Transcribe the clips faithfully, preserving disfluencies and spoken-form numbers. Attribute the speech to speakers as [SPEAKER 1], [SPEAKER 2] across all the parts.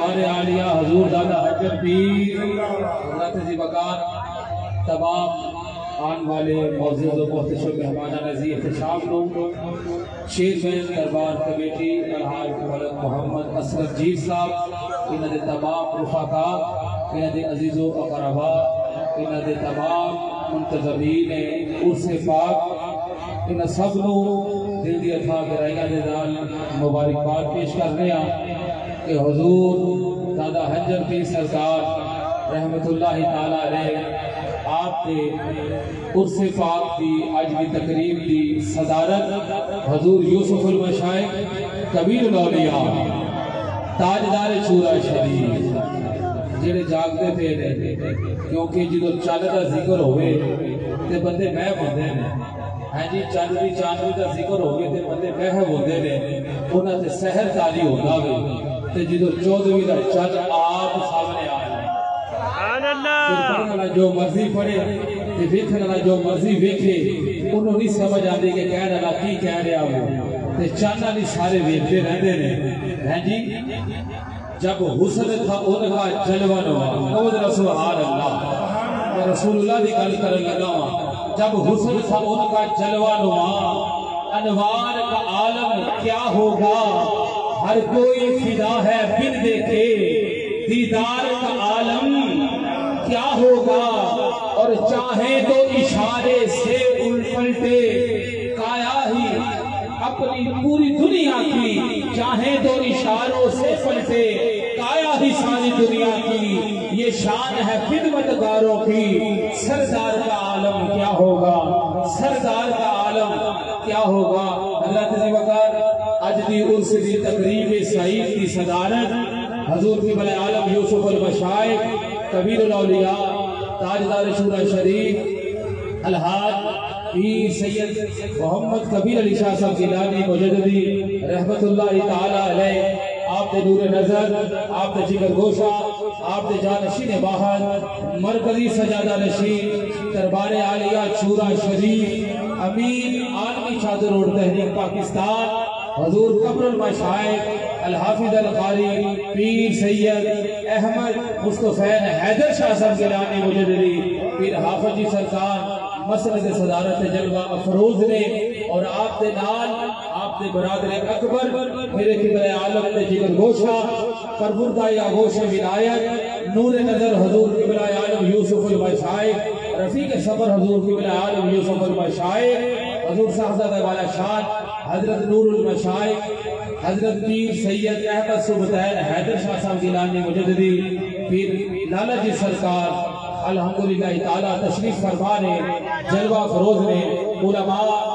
[SPEAKER 1] दरबार आलिया हजूर दादा हजर पीर हज़रत जी बकार तमाम आने वाले मौजूद मोहतशम मेहमान नज़ीर एहतशाम लोग चेयरमैन दरबार कमेटी अलहाज मोहम्मद असरफ जीर साहब इन्होंने तमाम रुफाका इन्होंने अजीज़ो अकरबा इन्होंने तमाम मुंतज़मीन उर्से पाक इन सब नू दिल दी अथा गहराइयां दे नाल मुबारकबाद पेश करने कि हुजूर दादा हंजर पीर सरकार रहमतुल्लाहि ताला अलैह आपके उर्से पाक की अज की तकरीब की सदारत हुजूर यूसुफ अल मशाइख कबीर औलिया ताजदार शूरा शरीफ जेड़े जागते पे ने क्योंकि जो चंद का जिक्र होवे ते बंदे मैं होंदे ने हाँ जी चंद की चांदनी का जिक्र होवे ते बंदे महव होंदे ने उन्हां ते सहर ताली होंदा वे ते जो चौदहवीं का चंद आप सामने आ जाए जो मर्जी पढ़े ते वेखण वाला जो मर्जी वेखे उन्होंने नहीं समझ आती कि कहने वाला की कह रहा हो ते चंद वाली सारे वेखते रहते ने हैं जी जब हुस्न था उनका जलवा नवा कौद रसूल अल्लाह मैं रसूलुल्लाह की गल करने लगा हूं जब हुस्न था उनका जलवा नुमा अनवार का आलम क्या होगा हर कोई फिदा है बिन देखे दीदार का आलम क्या होगा और चाहे तो इशारे से उल्टे काया ही अपनी पूरी दुनिया की चाहे तो इशारों से पलटे काया ही सारी दुनिया की ये शान है खिदमतगारों की सरदार का आलम क्या होगा सरदार का आलम क्या होगा अल्लाह तज़ी वकार आज दी उर्स दी तकरीब सईद की सदारत हजूर की बले आलम यूसुफ अल मशाइख कबीर अल औलिया ताजदार शूरा शरीफ अलहाज पीर सैयद मोहम्मद कबीर अली शाह साहब गिलानी मुजद्दिदी रहमतुल्लाहि ताला अलैह आप दे नूर नजर आप दे जिगर गोशा आप दे जानशीन बाहर मरकजी सजादा नशीन दरबार आलिया शूरा शरीफ अमीन आलमी चादर रोड तहरीक पाकिस्तान हजूर कब्रुल मशाइख अल हाफिज अल कारी पीर सैयद अहमद मुस्तफैन हैदर शाह साहब गिलानी मुजद्दिदी पीर हाफिज जी सरकार मसलद सदारत जलवा अफरोज ने और आप दे नाल आप दे बरादर अकबर मेरे किबले आलम दे जिगर गोशा परबुरदा या गोश विलायत नूर नजर हुजूर किबला आलम यूसुफ अल मशाइख रफीक सफर हुजूर किबला आलम यूसुफ अल मशाइख हजूर साहबजादा वाला शान हजरत नूर अल मशाइख हजरत पीर सैयद अहमद सुबतैन हैदर शाह साहब गिलानी मुजद्दिदी पीर लाला जी सरकार अल्हम्दुलिल्लाह ताला तशरीफ फरमा ने जलवा फरोज ने उलमा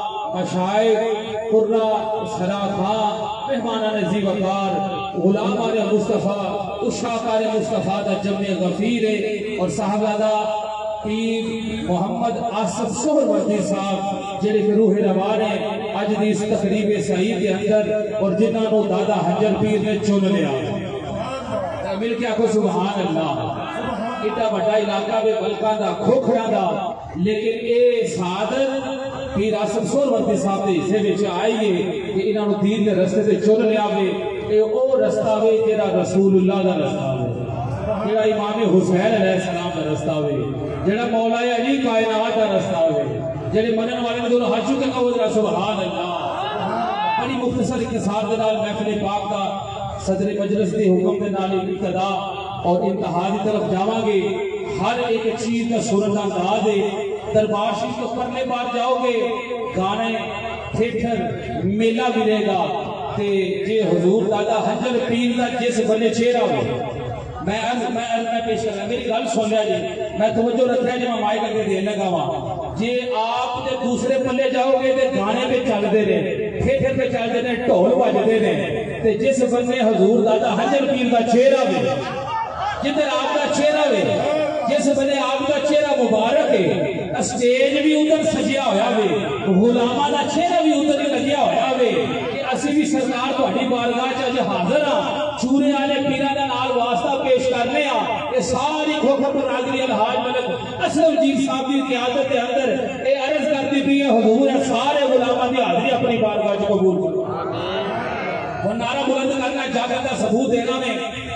[SPEAKER 1] मशाइख कुर्रा सराखा मेहमाना नज़ी वकार गुलामा ने मुस्तफ़ा उशाकार मुस्तफ़ा दा जम्मे गफीर और साहबजादा पीर मोहम्मद आसफ सोहरवर्दी साहब जेड़े के रूह रवा ने अज दी इस तकरीब सईद के अंदर और जिन्हां नूं दादा हंजर पीर ने चुन लिया मिल के आखो सुभान अल्लाह इतना बड़ा इलाका में बलका दा खोखड़ा दा लेकिन ए सादत पीर आसफ सोहरवर्दी साहब के हिस्से विच आई है कि इन्हां नूं दीन दे रस्ते ते चुन लिया वे ए ओ रस्ता वे जेड़ा रसूलुल्लाह दा रस्ता वे जेड़ा इमाम हुसैन अलैहिस्सलाम दा रस्ता वे जेड़ा मौला अली कायनात दा रस्ता वे जेड़े मनन वाले दोनों हाथ चुके कहो सुभान अल्लाह बड़ी मुख्तसर इख्तिसार दे नाल महफिल पाक दा सदर मजलिस के हुक्म के नाल इब्तिदा और इंतहा की तरफ जावांगे हर एक चीज का सूरत अंदाज है दरबार शरीफ तो परले बार जाओगे गाने थिएटर मेला मिलेगा ते जे हुजूर दादा हंजर पीर का जिस बने चेहरा हो मैं अर्ज मैं अर्ज मैं पेश कर मेरी गल सुन लिया जी मैं तवज्जो रखा जी मैं माइक अगे देने लगा वहां जे आप ते दूसरे पल्ले जाओगे ते गाने पे चलते रहे थिएटर पे चलते ने ढोल बजते ने ते जिस बने हुजूर दादा हंजर पीर का चेहरा हो जिधर आपका चेहरा वे जिस बने आपका चेहरा मुबारक है स्टेज भी उधर सजिया होया वे गुलामा का चेहरा भी उधर ही लगिया होया वे कि असी भी सरकार तुहाडी बारगाह च अज हाजिर हां चूरे वाले पीरां दा नाल वास्ता पेश करने आ ये सारी खोखर बरादरी अलहाज मलिक असलम जी साहब की क़यादत के अंदर ये अर्ज करती पई है हुजूर सारे गुलामा की हाजिरी अपनी बारगाह च कबूल करो आमीन वो नारा बुलंद करना जागत का सबूत देना में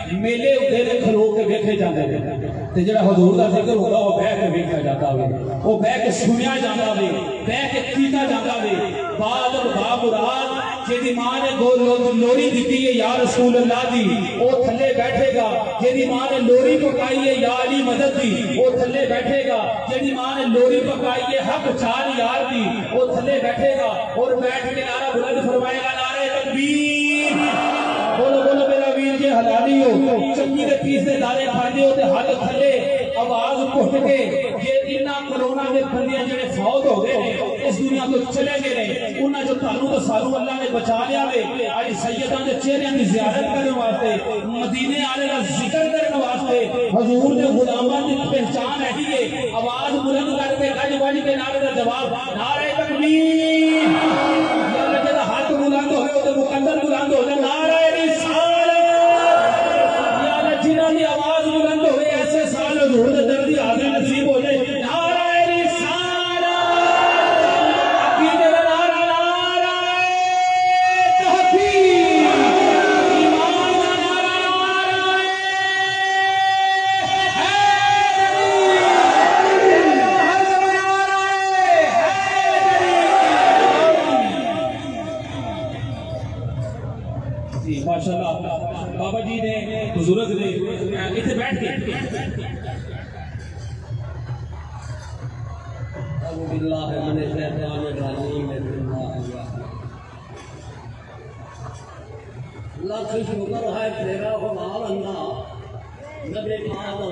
[SPEAKER 1] मेले होंदे ने खलो के वेखे जाते हैं ते जेड़ा हुजूर दा जिक्र होगा वो बह के वेखा जाता वे वो बह के सुनिया जाता वे बह के कीता जाता वे बाद और बा मुराद जेदी मां ने दो लोरी दी है या रसूल अल्लाह दी वो थल्ले बैठेगा जेदी मां ने लोरी पकाई है या अली मदद दी वो थल्ले बैठेगा जेदी मां ने लोरी पकाई है हक चार यार दी वो थल्ले बैठेगा और बैठ के नारा बुलंद फरमाएगा नारे तकबीर बोलो बोलो मेरा वीर जे हलाली हो चक्की दे पीस दे दाने खांदे हो ते हाथ थल्ले आवाज घुट के जे इन्ना कोरोना दे बंदियां जेड़े फौत हो गए इस दुनिया तो चले गए ने उन्हां जो तानू तो सारू अल्लाह ने बचा लिया वे आज सैयदां दे चेहरियां दी ज़ियारत करने वास्ते मदीने वाले दा जिक्र करने वास्ते हुजूर दे गुलामां दी पहचान है आवाज बुलंद करके गज बज के नारे दा जवाब नारे तकबीर या अल्लाह दा हाथ बुलंद होए तो मुकद्दर बुलंद हो जाए नारे रिसालत या अल्लाह जिन्हां दी आवाज बुलंद होए ऐसे साल हुजूर दे दर दी हाजिरी नसीब हो जाए नारे रिसालत अकीदे दा नारा नारे तहकीक ईमान दा नारा नारे जी माशाअल्लाह बाबा जी ने बुजुर्ग ने इथे बैठ के
[SPEAKER 2] लाख शुक्र है तेरा कमाल अल्लाह नबी पाक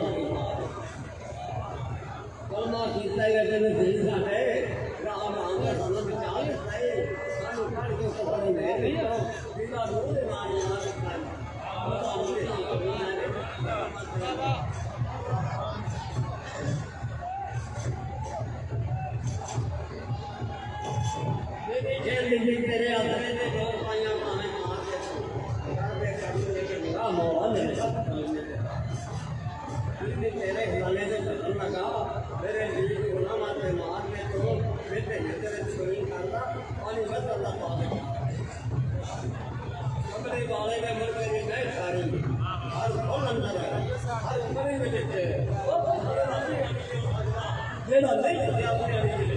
[SPEAKER 2] कलमा कीता है तेरे दिल साडे राम नाम दा सन विचार है सानू पढ़ के खबर नहीं नहीं बिना रोह दे नाल याद कर तेरे अपने ने दो पाइयां माने मार के कर दे करने के बुरा मोह मेरे सब तेरे हिलाने से बदल लगा मेरे दिल को गुलाम आते मार में तो बेटे तेरे सुनी करदा पानी बस अल्लाह पाक अपने वाले में मर गए मैं सारी हर कौन अंदर है हर उम्र में देते ये ना नहीं अपने अपने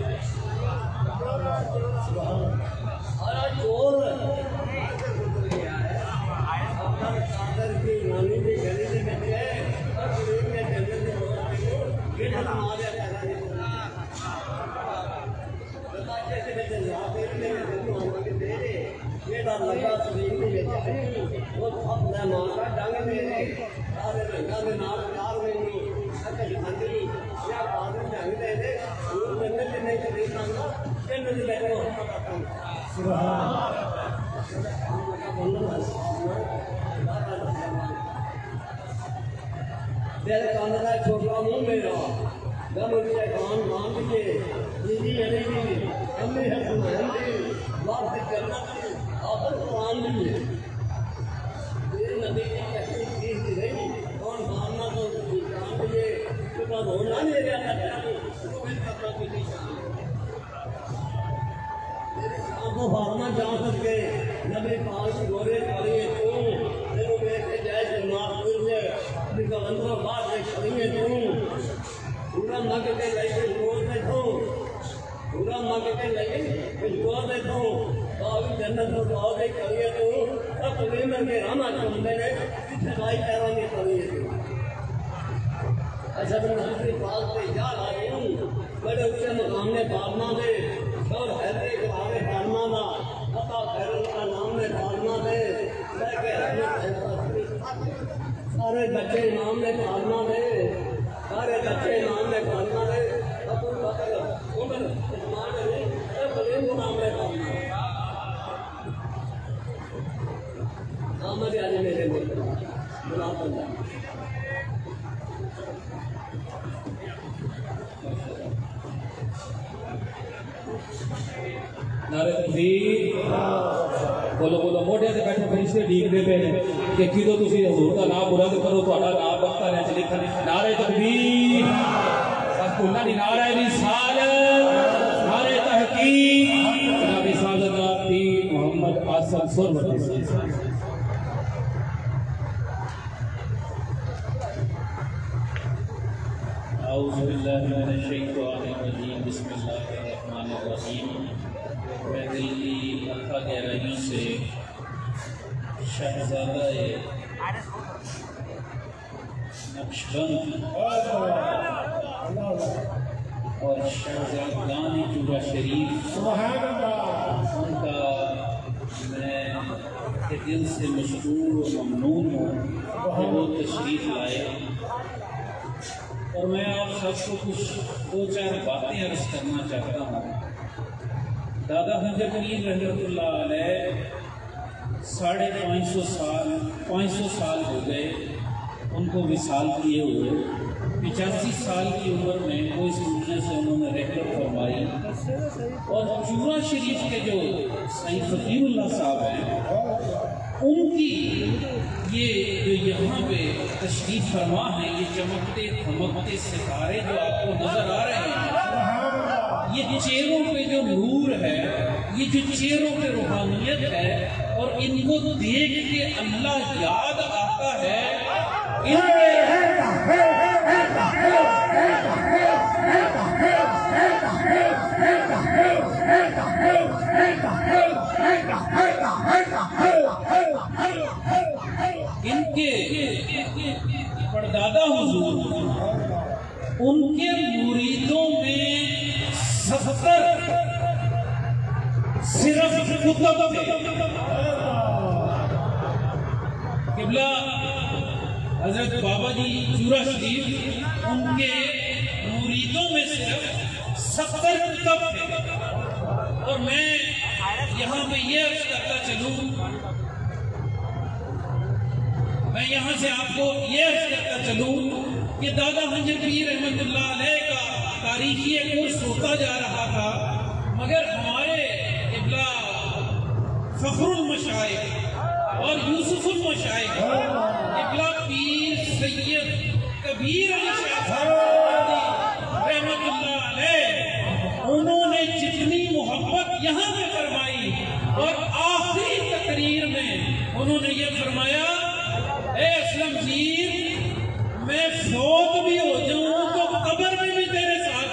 [SPEAKER 2] और चोर गया है अपना चादर की नानी की गली में बैठे और गरीब के जंगल में ये ना मारे पैसा नहीं बता कैसे बैठे यहाँ पे मेरे दिल को हम के दे दे ये ना लगा शरीर में बैठे वो अपना माँ का डांग मेरे सारे रंगा में नाम प्यार में नहीं अगर अंदर या बाद में डांग दे दे वो जंगल में नहीं चली जाऊंगा जंगल में बैठे हो तेरे कान का छोटा मुंह मेरा गम के कान मान दिए दीदी अरे दी अम्मी है सुनान दी बात से करना आखिर कुरान दी ये नबी की कैसी चीज दी रही कौन मानना तो जान दिए तो का होना नहीं गया था तो मैं करना कुछ नहीं आपको फार्मा जान सके नबी पाक गोरे करिए तू तेरे बेटे जय जमात तुझे निकल अंदर बाहर से करिए तू पूरा मग के लगे गोर से तू पूरा मग के लगे कुछ गोर से तू बाबू जन्नत में दुआ दे करिए तू अब तुम्हें में के रामा चंदे ने सगाई पैरों में करिए तू अच्छा मैं नबी पाक पे जा रहा हूं बड़े ऊंचे मुकाम ने फार्मा दे और हैदरी के आगे फार्मा ना अता खैरल का नाम में फार्मा दे लेके सारे बच्चे इमाम ने फार्मा दे सारे बच्चे इमाम ने फार्मा दे अब्दुल बकर उमर उस्मान ने सब बलीन को नाम में फार्मा आमद यानी मेरे मित्र गुलाम बंदा
[SPEAKER 1] नारे तकबीर बोलो बोलो मोटे से बैठे फरिश्ते डीकदे पे ने कि किदो तुसी हुजूर दा नाम बुलंद करो ਤੁਹਾਡਾ नाम बख्ता ने लिखन नारे तकबीर बस बोलना नहीं नारे रिसालत नारे तहकीक जनाब सादत पीर मोहम्मद आसम सुरवती औज़ुबिल्लाहिमिनश्शैतानिर्रजीम बिस्मिल्लाहिर्रहमानिर्रहीम। मैं दिल्ली मक्का गैलरी से शहज़ादा नक्शबंद और शहज़ादानी चूरा शरीफ उनका मैं के दिल से मशहूर और ममनून हूँ कि वो तशरीफ़ लाए और मैं आप सबको कुछ दो चार बातें अर्ज़ करना चाहता हूँ। दादा हंजर पीर रहमतुल्लाह अलैह साढ़े पाँच सौ साल पाँच सौ साल हो गए उनको विसाल किए हुए। पिचासी साल की उम्र में वो इस दुनिया से उन्होंने रहमत फरमाई और चूरा शरीफ के जो सईद फ़कीरुल्लाह साहब हैं उनकी ये जो यहाँ पे तशरीफ़ फरमा है, ये चमकते धमकते सितारे जो आपको नजर आ रहे हैं, ये चेहरों पे जो नूर है, ये जो चेहरों पे रूहानियत है और इनको देख के अल्लाह याद आता है। इनके इनके परदादा हुजूर उनके मुरीदों में सत्तर सिर्फ कुतुब थे। किबला हजरत बाबा जी चूरा शरीफ उनके मुरीदों में सिर्फ सत्तर कुतुब थे। और मैं यहाँ पे ये अर्ज करता चलूँ मैं यहाँ से आपको ये अर्ज करता चलूँ कि दादा हंजर पीर रहमतुल्लाह अलैह का तारीखी कोर्स होता जा रहा था, मगर हमारे इब्ला फखरुल मशाइख और यूसुफुल मशाइख इब्ला पीर सैयद कबीर अली शाह रहमतुल्लाह अलैह उन्होंने जितनी मोहब्बत यहाँ में फरमाई और आखिरी तकरीर में उन्होंने ये फरमाया, ए असलम जीर मैं फौत भी हो जाऊं तो कब्र में भी तेरे साथ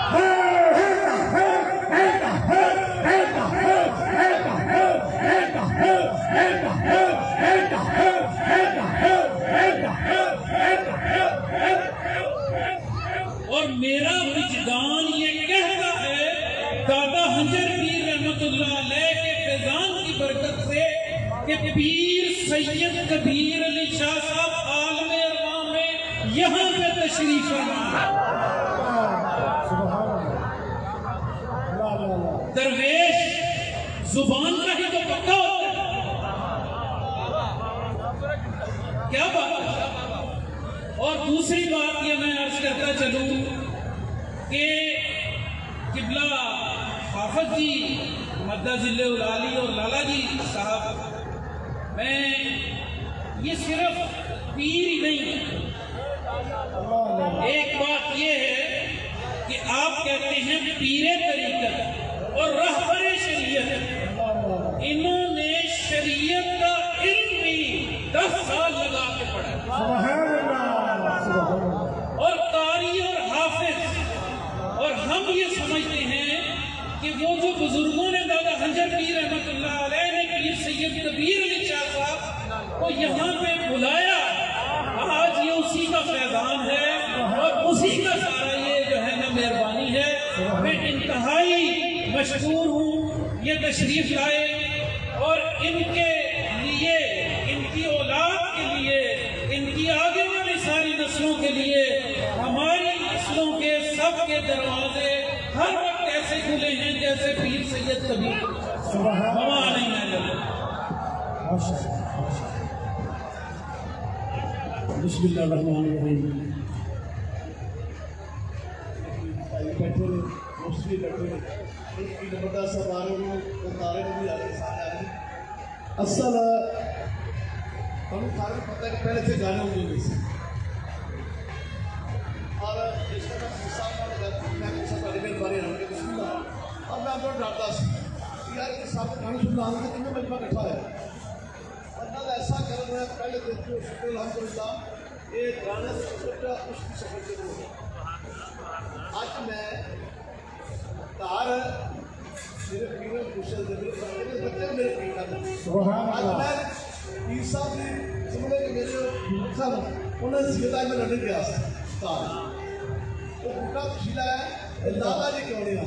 [SPEAKER 1] और मेरा विजदान ये कहता है दादा हंजर पीर रहमतुल्लाह अलैह के फैजान की बरकत से कि पीर सैयद कबीर अली शाह साहब आलमे अरवाह में यहाँ पे तशरीफ फरमा। दरवेश जुबान का ही तो पक्का होता है, क्या बात है। और दूसरी बात ये मैं अर्ज करता चलूं कि किबला हाफिज जी मद्दाजिल्ले उलाली और लाला जी साहब, मैं ये सिर्फ पीर ही नहीं है। एक बात ये है कि आप कहते हैं पीरे तरीक़त और रहबरे शरीयत, इन्होंने शरीयत का इल्म भी दस साल लगा के पढ़ा और कारी और हाफिज। और हम ये समझते हैं कि वो जो बुजुर्गों ने दादा हंजर पीर रहमतुल्लाह अलैह ने पीर सैयद कबीर अली शाह साहब को यहाँ पे बुलाया, आज ये उसी का फैजान है और उसी का सारा ये जो है ना मेहरबानी है। मैं इंतहाई मशहूर हूँ ये तशरीफ लाए और इनके लिए, इनकी औलाद के लिए, इनकी आगे वाली सारी नस्लों के लिए, हमारी नस्लों के सब के दरवाजे हर वक्त ऐसे खुले हैं जैसे पीर सैयद कबीर हवा नहीं है।
[SPEAKER 3] बिस्मिल्लाहिर्रहमानिर्रहीम। बैठे मोस्टली बैठे नंबरदार साहब आ रहे हो तो तारे भी आ रहे सारे आ रहे। असल हम सारे पता है कि पहले से गाने होंगे नहीं से और जिसका मैं हिसाब मैं कुछ सारे मेरे बारे में बिस्मिल्लाह और मैं आपको डालता यार ये साहब गाने सुनना हम कितने मजमा इकट्ठा है वरना ऐसा कर रहे हैं पहले देखिए शुक्र अल्हम्दुलिल्लाह ये गाने से उसकी सफर के लिए आज मैं घर मेरे पीर कुशल मेरे बच्चे मेरे पीर आज मैं पीर साहब ने समझे कि मेरे सब उन्होंने सीधा में लड़ने गया था वो बूटा खिला है लाला जी क्यों नहीं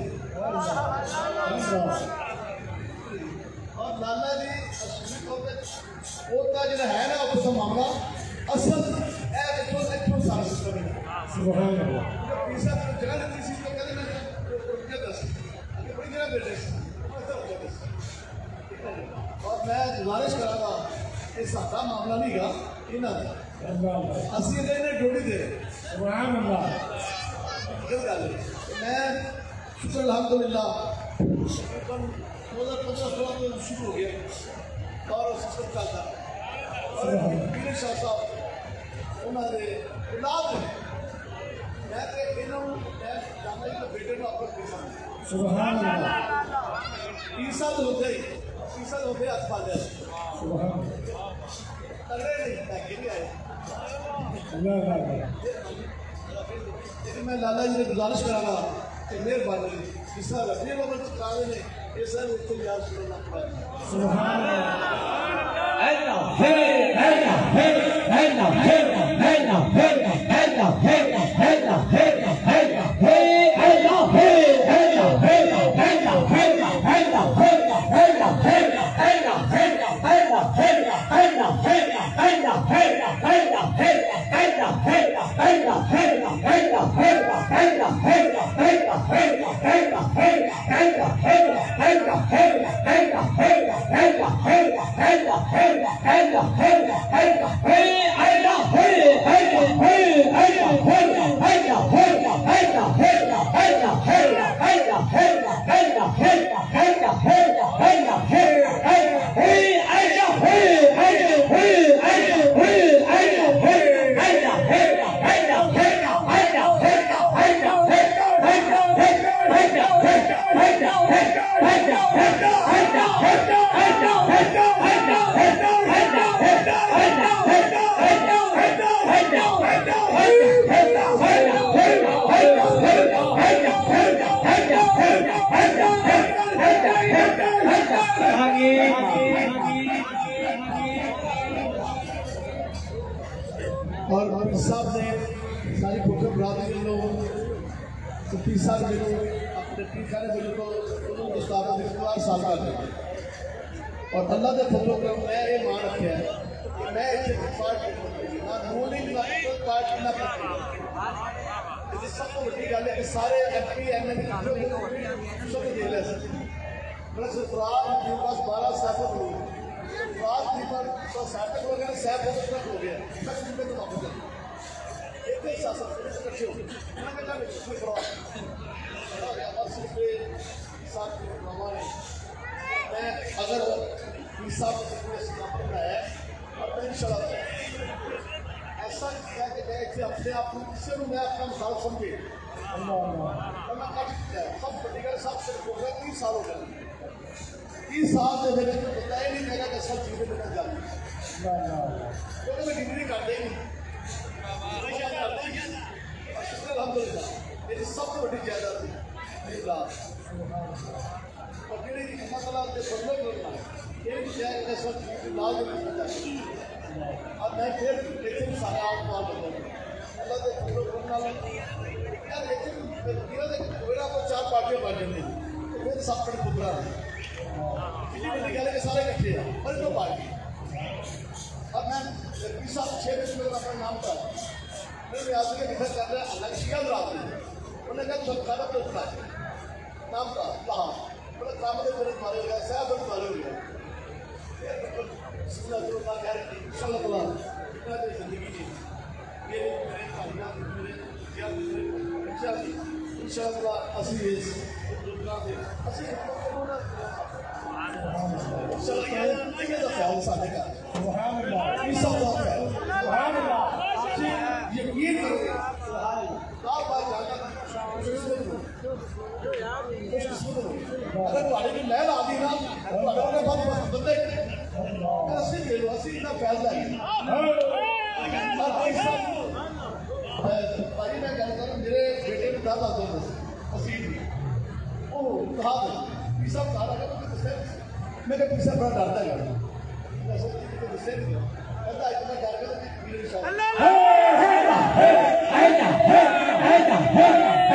[SPEAKER 3] और लाला जी असली तौर पे ਉਹਦਾ ਜਿਹੜਾ ਹੈ ਨਾ ਉਸ ਦਾ ਮਾਮਲਾ ਅਸਲ ਇਹ ਦੇਖੋ ਦੇਖੋ ਸਾਰਾ ਸਿਸਟਮ ਹੈ ਸੁਭਾਨ ਅੱਲਾਹ ਪੀਸਾ ਤੋਂ ਜਗ੍ਹਾ ਦਿੱਤੀ ਸੀ ਤਾਂ ਕਹਿੰਦੇ ਮੈਂ ਕੀ ਦੱਸ ਅੱਗੇ ਬੜੀ ਜਗ੍ਹਾ ਬੈਠੇ ਸੀ और मैं गुजारिश करांगा ये सादा मामला नहीं गा इन्हां दा ਅਸੀਂ ਇਹਦੇ ਨੇ ਡੋੜੀ ਦੇ ਸੁਭਾਨ ਅੱਲਾਹ ਇਹ ਗੱਲ मैं शुक्र अल्हम्दुलिल्लाह दो हज़ार पंद्रह सोलह में शुरू हो गया और सिस्टम चलता और पीर शाह साहब उन्होंने औलाद मैं तो इन्होंने मैं जानना ही तो बेटे को अपना पीसा सुभान अल्लाह पीसा तो होते ही पीसा तो होते हाथ पा जाए सुभान तगड़े नहीं पैके भी आए अल्लाह लेकिन मैं लाला जी ने गुजारिश करांगा कि मेहरबानी पीसा रखने को बच्चे काले ने ये सब उत्तर याद सुनना पड़ा सुभान अल्लाह
[SPEAKER 1] hey hey hey hey hey hey hey hey
[SPEAKER 3] और पीर साहब ने सारी फोटो बरादरी लोग तो पीर साहब मेरे अपने पीर खाने मेरे को उन्होंने गुस्ताख में इख्तियार साल का और अल्लाह के फोटो पर मैं ये मान रखा है कि मैं इसे पार्टी ना रूलिंग ना पार्टी ना पार्टी सब तो बड़ी गल है कि सारे एम पी एम एल सब दे ले बड़ा सरफराज के पास बारह सैफत लोग रात की पर तो सार्थक वगैरह सैफ तक हो गया तक में तो वापस एक ही शासन से इकट्ठे हो मैं कहता हूं इसमें फ्रॉड और सिर्फ साथ में हमारे मैं अगर हिसाब से पूरे सिस्टम का है और मैं इंशाल्लाह ऐसा क्या कि मैं इसे अपने आप को इससे मैं अपना मिसाल समझे अल्लाह अल्लाह मैं कट सब पटिका सब से हो गया तीन साल हो गए तीस साल से मेरे को पता ही नहीं मेरा कैसा चीज़ें निकल जाती तो मैं डिग्री कर देंगे अल्हम्दुलिल्लाह मेरी सबसे बड़ी जायदाद थी मेरी लाभ और मेरी मसला के बदले करना ये भी जाए कैसा लाभ निकल जाती और मैं फिर लेकिन सारे आप बात बताऊँ अल्लाह के फजल करना यार लेकिन मेरा मेरा को चार पार्टियां बांट देंगे तो फिर सब पर खुदरा सारे इकट्ठे हैं और दो पार्टी अब मैं साहब छः बजे मेरा अपना नाम था मेरे आदमी के निखर कर रहे हैं अलग शिकल रात में उन्होंने कहा छुटकारा तो उठा है नाम था कहा बोले काम के तुरंत मारे हो गया सैफ तुरंत मारे हो गया मेरी जिंदगी जी मेरे मेरे कामयाब मेरे इंशाअल्लाह असी इस दुनिया में असी यकीन अगर तुम्हारी महल आदि ना बंदे इतना फैसला है भाई मैं गल करूँ मेरे ज्यादा दो असीम ओ कहा पीसा कहा लगा तो दसे मैं क्या पीसा बड़ा डरता है दसे तो दसे नहीं कहता इतना डर के तो पीर शाह अल्लाह है है है है है है है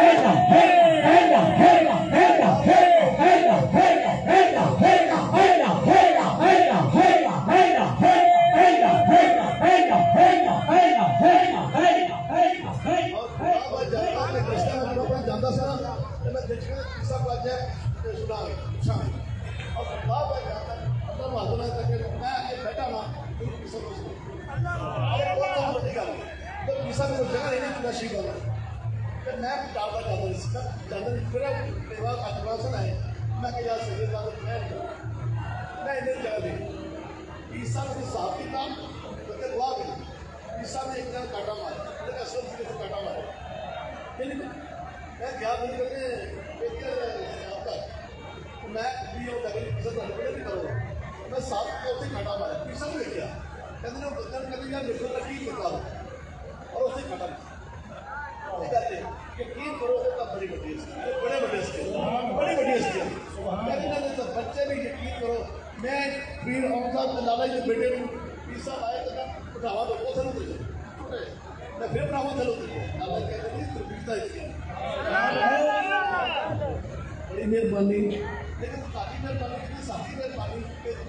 [SPEAKER 3] मेहरबानी लेकिन साथी मेहरबानी कितनी साथी मेहरबानी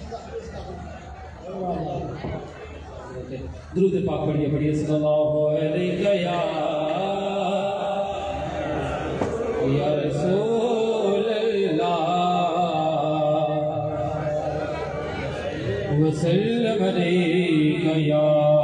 [SPEAKER 1] दुरूद पाक पढ़िए पढ़िए सल्लल्लाहु अलैहि या रसूल अल्लाह वसल्लम अलैका या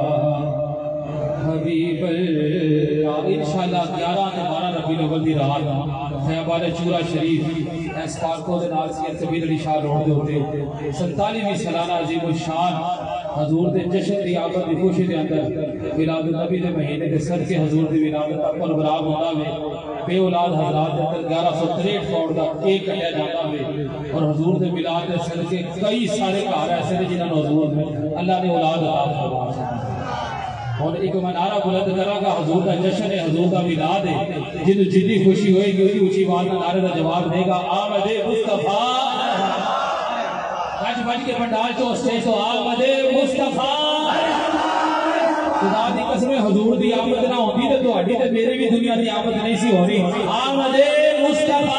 [SPEAKER 1] हबीब अल्लाह। इंशाअल्लाह ग्यारह ते बारह रबीउल अव्वल दी रात खैबार चूरा शरीफ इस पार्कों के नाल सैयद कबीर अली शाह रोड के उत्ते सैंतालीवीं सालाना अजीम शान हजूर के जश्न की आमद की खुशी के अंदर मिलाद नबी के महीने के सदके हजूर की विलादत का प्रोग्राम होता है। बे औलाद हजरात के अंदर ग्यारह सौ तिरसठ पौंड का केक कटिया जाता है और हजूर के मिलाद के सदके कई सारे घर ऐसे ने जिन्होंने हजूर अल्लाह ने औलाद अता फरमाया। और एक मैं नारा बुलंद करांगा हजूर का जश्न है, हजूर का मिलाद है, जिन्हें जितनी खुशी होगी उसी ऊंची बात का नारे का जवाब देगा आमदे मुस्तफा गज बज के पंडाल चो स्टेज तो आमदे मुस्तफा। खुदा दी कसम हजूर दी आमद ना होती तो ਤੁਹਾਡੀ ਤੇ मेरी भी दुनिया की आमद नहीं सी होनी। आमदे मुस्तफा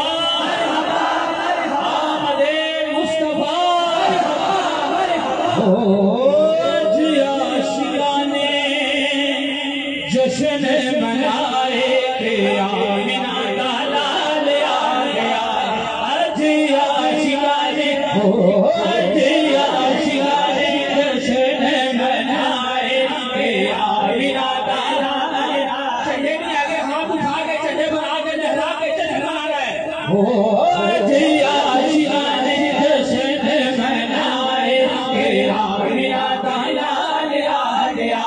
[SPEAKER 1] आमदे मुस्तफा ओ जश्न मनाए के आमिना का लाल आ गया आज आशिकाने हो आज आशिकाने जश्न मनाए के आमिना का लाल चढ़े नहीं आगे हाथ उठा के चढ़े बना के लहरा के चढ़े बना गए हो आज आशिकाने जश्न मनाए के आमिना का लाल आ गया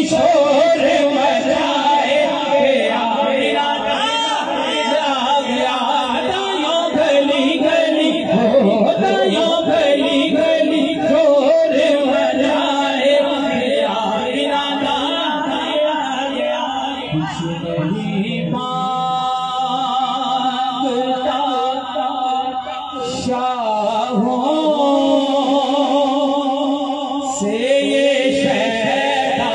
[SPEAKER 1] शोर मचाए आमिना गया दायों गली गली हो दायों गली गली शोर मचाए आमिना गया कुछ नहीं मांगता शाहों से ये शहदा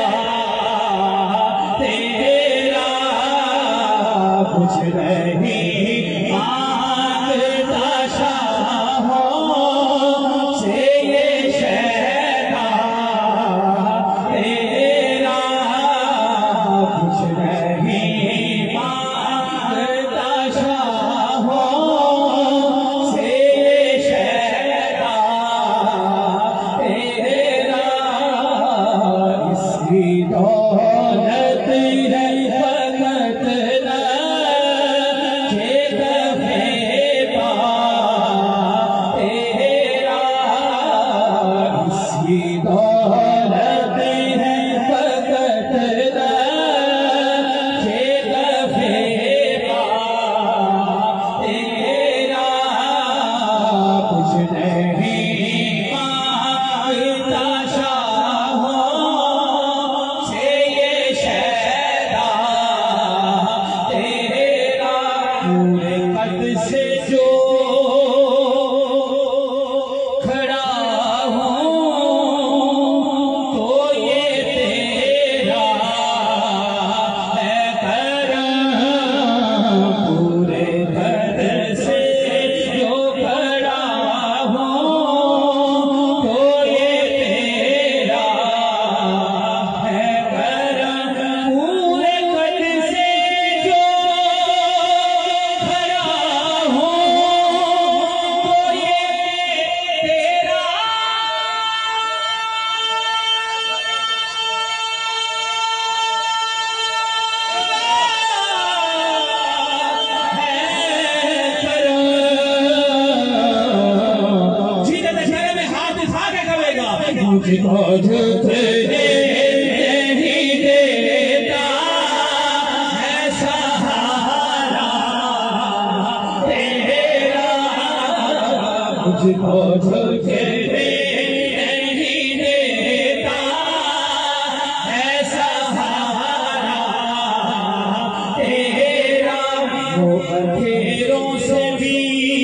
[SPEAKER 1] तेरा कुछ नहीं मांगता शाहों से ये शहदा तेरा कुछ नहीं मांगता शाहों से ये शहदा तेरा इसकी दौलत है फकत न के दफे पा तेरा इसकी दौलत है फकत न के दफे पा तेरा कुछ नहीं मांगता शाहों से ये शहदा तेरा पूरे कद से जो खड़ा हूँ तो ये तेरा है करम पूरे कद से जो खड़ा हूँ तो ये तेरा है करम पूरे कद से जो खड़ा हूँ तो ये तेरा सीधे दशहरे में हाथ उठा के कहेगा मुझको झुकने नहीं देता है सहारा तेरा मुझको झुकने नहीं देता है सहारा तेरा वो अंधेरों से भी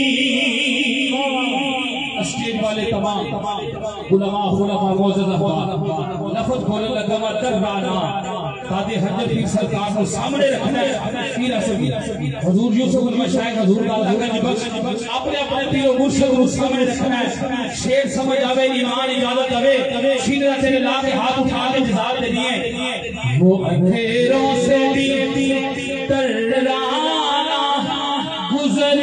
[SPEAKER 1] स्टेज वाले तमाम गुलामा खुलाफा मौजूद लफ्ज बोलने लगा दरबाना दादे हजरत पीर सरकार को सामने रखना है पीर असली हुजूर यूसुफ अल मशाइख हुजूर का लगन बख्श अपने अपने पीर और मुर्शिद को सामने रखना है शेर समझ आवे ईमान इजाजत आवे सीने तेरे ला के हाथ उठा के जवाब दे दिए वो अंधेरों से भी डराना गुजर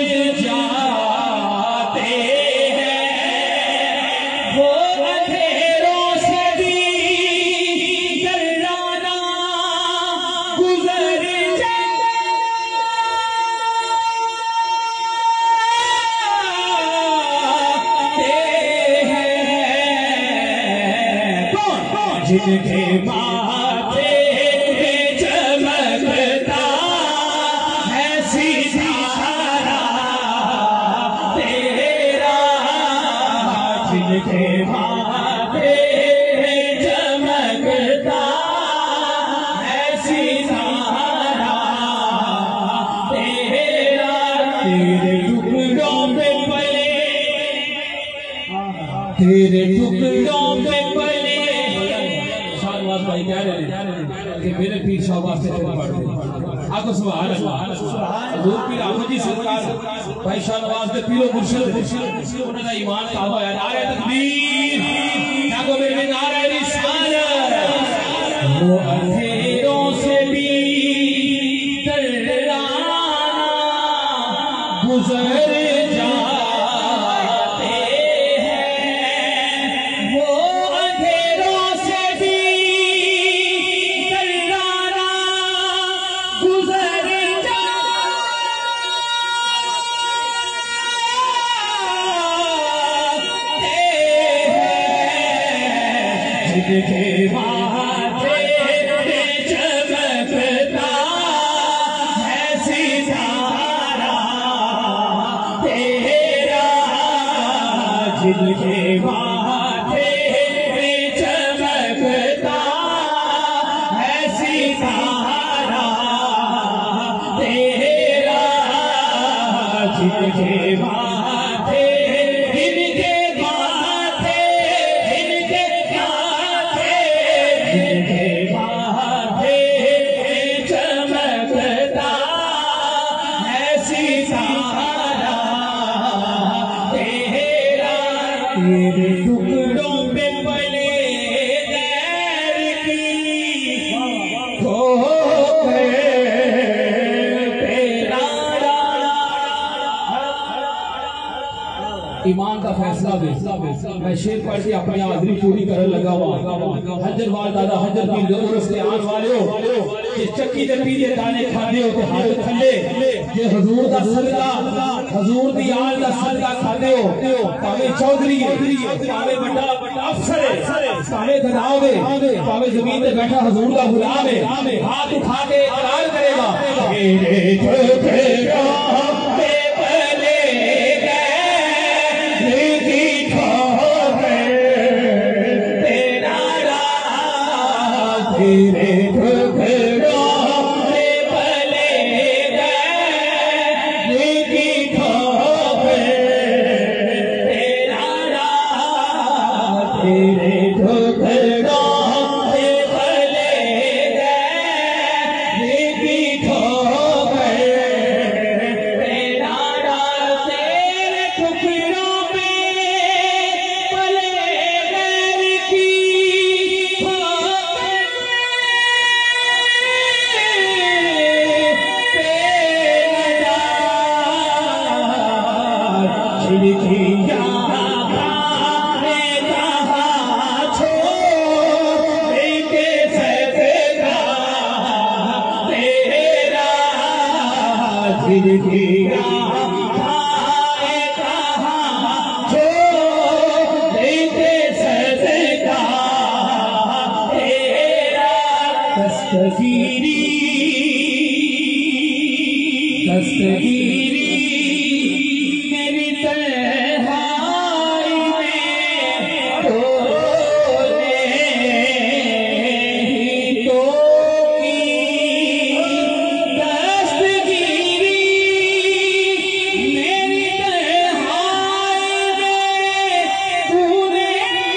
[SPEAKER 1] जाते हैं वो अंधेरों से भी डराना गुजर जाते हैं कौन कौन जिनके माथे पे चमकता है सितारा तेरा जिनके माथे पे चमकता है सितारा तेरा तेरे टुकड़ों पे पले तेरे टुकड़ों पे पले शाहनवाज भाई कह रहे हैं कि मेरे पीर शाहबाज से फिर पढ़ आको सुभान अल्लाह हुजूर पीर अहमद जी सरकार भाई शाहनवाज के पीरो मुर्शिद उन्होंने दा ईमान काबा है नारे तकबीर क्या को मेरे नारे रिसालत वो अंधेरों से भी डराना गुजर जाते हैं वो अंधेरों से भी डराना गुजर जाते हैं जिनके माथे जिनके माथे चमकता है सितारा तेरा, जिनके माथे जिनके माथे जिनके माथे जिनके माथे चमकता है सितारा तेरा, तेरे टुकड़ों पे पले गैर की खो गए तेरा। ईमान का फैसला भी मैं शेर पढ़ के अपनी हाजिरी पूरी करने लगा हुआ। हजर वाल दादा हजर की उर्स के आने वाले हो कि चक्की दे पीले दाने खाते हो तो हाथ थले जे हजूर दा सदका हजूर दी आल दा सदका खाते हो भावे चौधरी भावे बड़ा अफसर भावे गदाव भावे जमीन पे बैठा हजूर दा गुलाम है, हाथ उठा के इकरार करेगा मेरे ठुकरों पे पले गए खो गए तेरा राज, तेरे ठुकरों पे पले गए खो गए तेरा राज, तेरे ठुकरों पे पले गए खो गए तेरा राज, तेरे ठुकरों पे पले गए की खो गए तेरा राज, जिनकी दस्तगीरी दस्तगीरी मेरी तन्हाई में तूने ही तो की, दस्तगीरी मेरी तन्हाई में तूने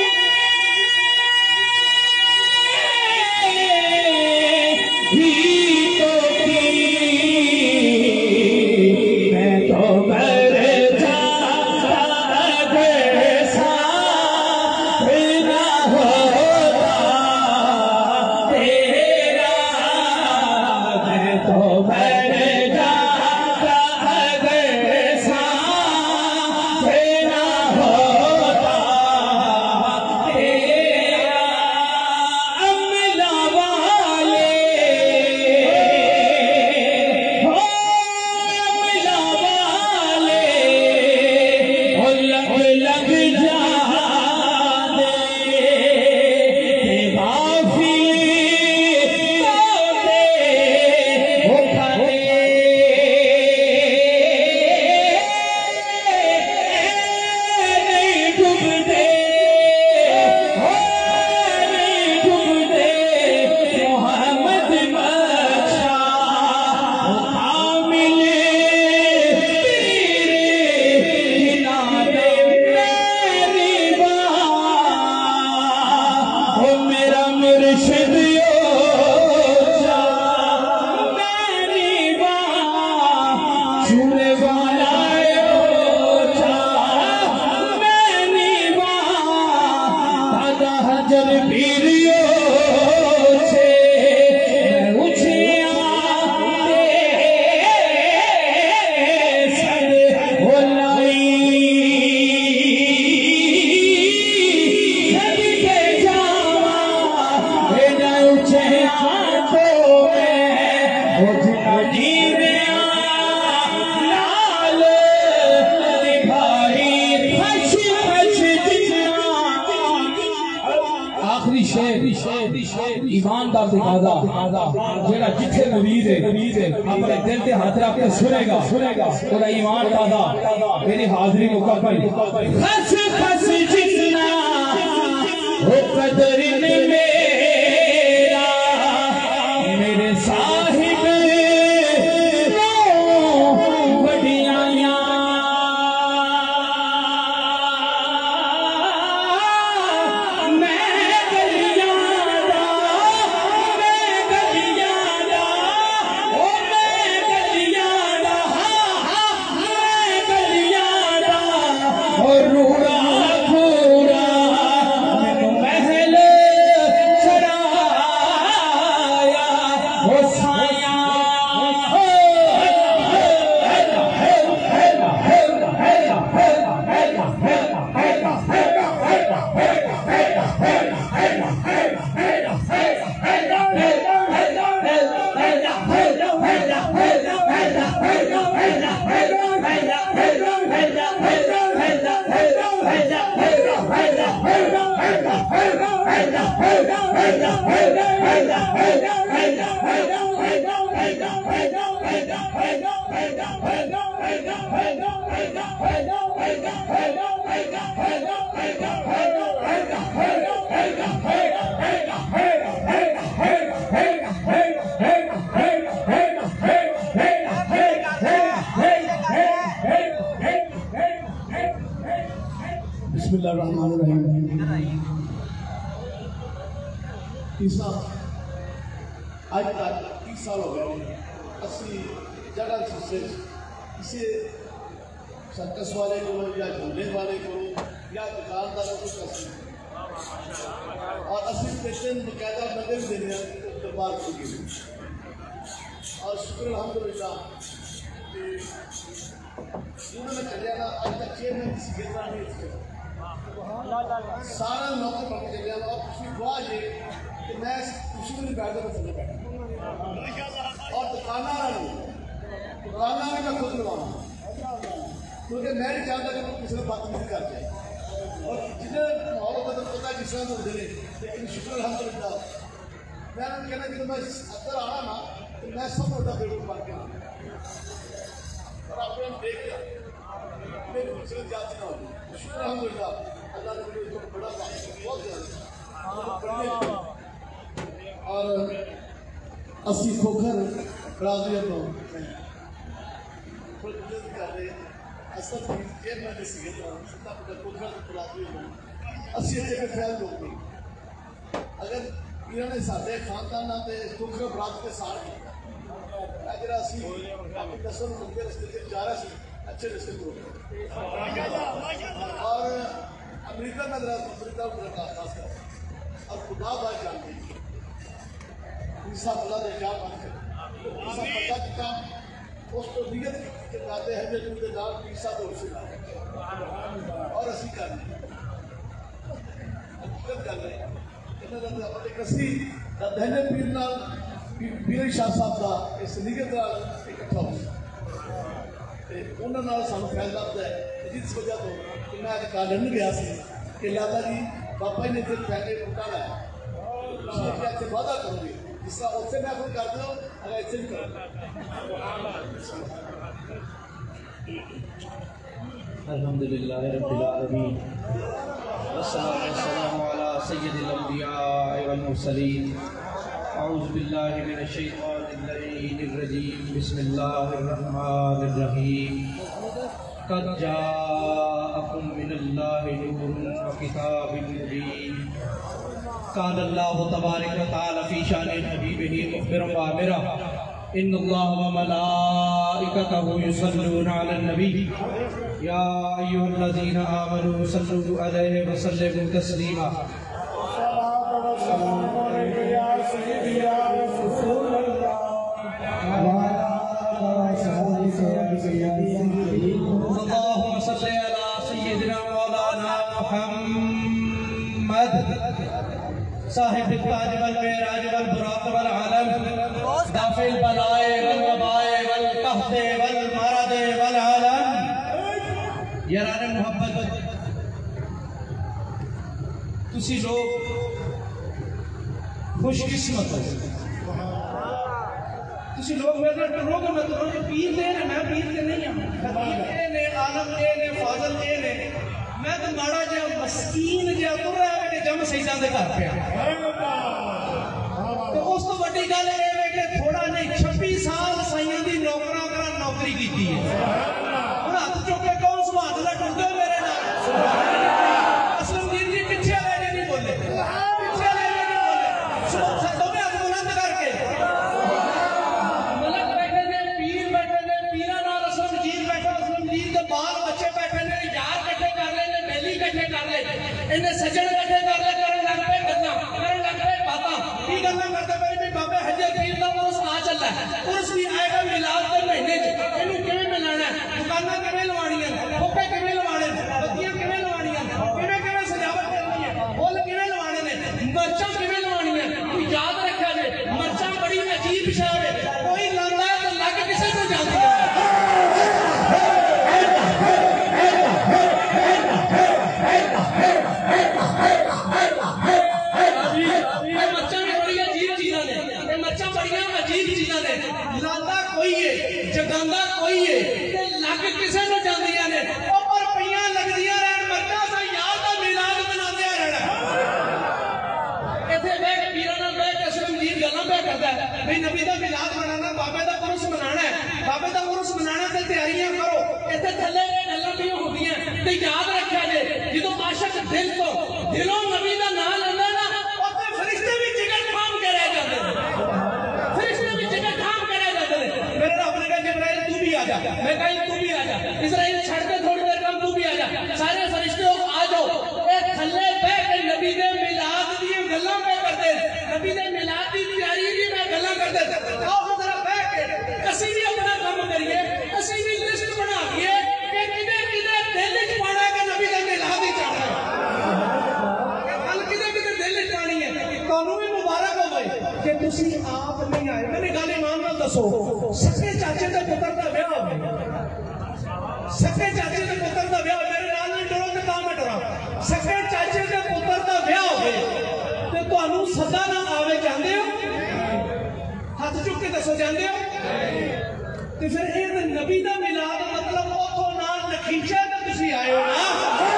[SPEAKER 1] ही तो की, मैं तो मर जाता अगर साथ ना होता तेरा, मैं तो मर जाता अगर साथ ना होता तेरा। अम्ला वाले हो अम्ला वाले हो लग लग जा दे गाफिल होते हो खाते नहीं डूबते हो नहीं डूबते मोहम्मद बख्शा हो कामिल तेरे किनारे मेरी बात हो मेरा मुर्शिद ओ जा मेरी बात छूने वाला ओ जा मेरी बात दादा हजर पीरियो से मैं उछिया सर हो लाई सद के जावा बेटा उछे आंखों में हो जिंदगी में लाल दिखाई खच खच जितना। आखिरी शेर ईमान का तकाजा जेड़ा जिथे मुरीद है अपने दिल के हाथ रख के सुनेगा सुनेगा ईमान दादा मेरी हाजिरी मुकब्बल। खस खस हो कदर ने मेरा मेरे साहिब वडियाया मैं गलियां मैं गलियां ओ मैं गलियां मैं गलियां और रूड़ा घूरा मैनू महल चढ़ाया हो साया
[SPEAKER 3] बिस्मिल्लाहिर्रहमानिर्रहीम। ईसा आज तक तीस साल हो गए असी जगह से किसी सर्कस वाले को या झूले वाले को या दुकानदारों को कैसे और असी पेशन बकायदा बंदे भी देने दरबार को गिरे और शुक्र अल्हम्दुलिल्लाह उन्होंने चलिया ना आज तक चेयरमैन किसी गिरना नहीं सारा मौका पड़ चलिया और खुशी दुआ ये कि मैं खुशी को नहीं बैठता मैं चले बैठा और दुकाना दुकाना भी मैं खुद लगाऊंगा क्योंकि मैं नहीं चाहता कि किसी ने बात नहीं कर जाए और जितने माहौल का तो पता है जिस तरह होते हैं लेकिन शुक्र अल्हम्दुलिल्लाह मैं कहना कि मैं अंदर आना ना तो मैं सब होता बेवकूफ बन के और आपने हम देख लिया मेरी मुसीबत जाती ना होती शुक्र अल्हम्दुलिल्लाह अल्लाह ने मुझे इसको बड़ा बहुत ज़्यादा और अस्सी खोखर राजिया तो कर रहे असल जेब में नहीं गया सत्ता पर खोखर राजिया तो अस्सी अच्छे के ख्याल लोग नहीं अगर इन्होंने साढ़े खानदान नाते खोखर बरात के साथ अगर असी दसन लंबे रस्ते से जा रहा सी अच्छे रस्ते को और अमेरिका में अमेरिका को रखा खास कर और खुदा बात जानते हैं ईसा खुदा ने क्या बात कर ईसा पता कि काम उस तो नियत के जाते हैं जो तुमके नाम ईसा तो उसे और असी कर रहे हकीकत कर रहे इन्होंने अपने कसी धन्य पीर नाल पीर शाह साहब का इस नियत नाल इकट्ठा हो उन्होंने सानू फैल लगता है जिस वजह तो मैं अज गार्डन गया कि लाला जी बाबा जी ने इतने फैले बूटा लाया इतने वादा करोगे जिस तरह उससे मैं खुद कर दो अगर इतने भी करो
[SPEAKER 1] अल्हम्दुलिल्लाह रब्बिल आलमीन वस्सलातु वस्सलामु अला सय्यिदिल अंबिया वल मुरसलीन अऊज़ु बिल्लाहि मिनश शैतानिर रजीम बिस्मिल्लाहिर रहमानिर रहीम क़द जाअकुम मिनल्लाहि नूरुन व किताबुम मुबीन क़ाल अल्लाहु तबारक व तआला फ़ी शानि हबीबिही मुख़बिरन व आमिरा इन्नल्लाह व मलाइकतहु युसल्लूना अलन नबी या अय्युहल्लज़ीना आमनू सल्लू अलैहि व सल्लिमू तस्लीमा साहिब ताज वल मेराज वल बुराक वल आलम दाफिल बलाए वल वबाए वल कहते वल मरद वल आलम यारान मोहब्बत तुसी लोग खुशकिस्मत हो तुसी लोग मेरे रोग मत रोज पीर दे ने मैं पीर के नहीं हूं खतीब ने आलम ने फाजल ने मैं तो माड़ा जा मस्कीन जा तो
[SPEAKER 4] एक जम सईदा दे घर पे तो उस तो बड़ी गल ये है कि थोड़ा नहीं छब्बीस साल साइयां दी नौकरां करा नौकरी की है हुण हथ चुक के कौन सुभान अल्लाह टुरदे मेरे नाल असलमदीन जी पिछे ले के नहीं बोले पिछे ले के नहीं बोले दोवें हथ बुलंद करके मलक बैठे ने पीर बैठे ने पीरा नाल असलमदीन बैठा असलमदीन दे बाल बच्चे बैठे ने यार इकट्ठे कर ले ने बेली इकट्ठे कर ले इन्हें सजन इकट्ठे कर ले करन लग पे गल्लां करन लग पे बातां की गल्लां करदे पे भी बाबे हजे पीर दा उर्स आ चला उर्स भी आएगा मिलाद दे महीने च इनू किवें मिलाना दुकानां किवें लवाणियां खोपे किवें लवाणे बत्तियां किवें लवाणियां किवें किवें सजावट करनी है फुल किवें लवाणे ने मर्चां किवें लवाणियां कोई याद रखा जे मर्चां बड़ी अजीब शय है कोई लांदा है तो लग किसे को जांदी है मर्चां भी बड़ी अजीब चीज़ां ने ये मर्चां बड़ियां अजीब चीज़ां ने लांदा कोई है जगांदा कोई है ते लग किसे को जांदियां ने ओ पर पईयां लगदियां रहन मर्चां सा यार दा मिलाद मनांदे रहना इत्थे बैठ के पीरां नाल बैठ के असलमदीन गल्लां पे करदा है भाई नबी दा मिलाद मनाना बाबे दा उर्स मनाना है बाबे दा उर्स मनाना ते तैयारियां करो इत्थे थल्ले गल्लां भी होंदियां ते याद रखिया जे जदों आशिक दिल तो दिलों नबी दा नाम लैंदा ना उत्थे फरिश्ते भी जिगर थाम के रह जांदे ने फरिश्ते भी जिगर थाम के रह जांदे ने मेरे रब ने कहा जिब्राइल तू भी आ जा मैं कहा तू भी आ जा इस्राइल छड़ के थोड़ी देर कम तू भी आ जा सारे फरिश्ते आ जाओ ए थल्ले बैठ के नबी दे मिलाद दी गल्लां पे करदे नबी दे मिलाद दी तैयारी दी मैं गल्लां करदे आओ जरा बैठ के ਅਸੀਂ भी अपना काम करिए ਅਸੀਂ भी लिस्ट बना दिए कि किदे किदे दिल च पाना है कि नबी दे मिलाद ही चाहना है गल किदे किदे दिल च पानी है ਤੁਹਾਨੂੰ भी मुबारक हो भाई कि ਤੁਸੀਂ आप नहीं आए मैंने गल ईमान नाल दसो सके चाचे दे पुत्र दा विआह हो सके चाचे दे पुत्र दा विआह मेरे नाल नहीं डरो ते तां मैं डरां सके चाचे दे पुत्र दा विआह होवे ते ਤੁਹਾਨੂੰ सदा ना आवे जांदे हो हाथ चुक के दसो जांदे हो ते फिर ये नबी दा मिलाद मतलब उथों नाल नखीचा ते तुसीं आए हो ना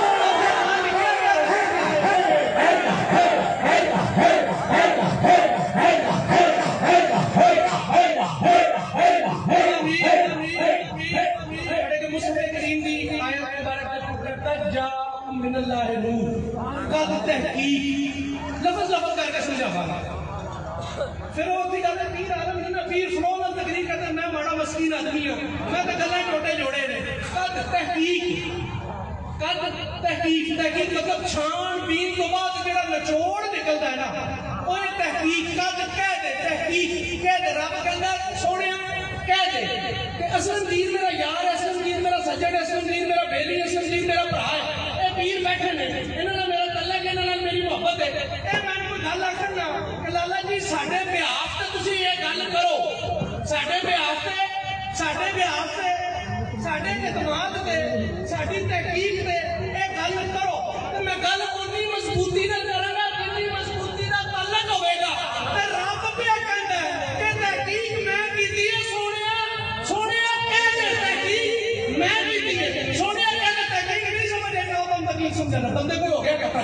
[SPEAKER 4] मुस्तफा करीम दी आयत मुबारक करता जा मिनल्लाह नूर कद तहकीक लफ्ज लफ्ज करके समझावांगा फिर वो भी गल पीर आलम जी मैं पीर फ्लो नाल तकरीर करदा मैं माड़ा मस्कीन आदमी हूं मैं तो गल्लां टोटे जोड़े ने कद तहकीक कद तहकीक तहकीक मतलब छानबीन तो बाद जेड़ा निचोड़ निकलदा है ना ओए तहकीक कद कह दे तहकीक कह दे रब कहंदा सोहणिया कह दे कि असलमदीन मेरा यार है असलमदीन मेरा सज्जन है असलमदीन मेरा बेली है असलमदीन मेरा भरा है ए पीर बैठे ने इन्हां नाल मेरा तल्लक इन्हां नाल मेरी मोहब्बत है ए मैं कोई गल आखना कि लाला जी साडे बिहाफ ते तुसीं ये गल करो साडे बिहाफ ते साडे बिहाफ ते साडे इतमाद ते साडी तहकीक ते ए गल करो ते मैं गल उन्नी मजबूती नाल करांगा जिन्नी मजबूती दा तल्लक होवेगा ते रब पिया कहंदा है कि तहकीक मैं कीती है सोहणिया सोहणिया कह दे तहकीक मैं कीती है सोहणिया कह दे तहकीक नहीं समझे ना बंदा की समझना बंदे को हो गया क्या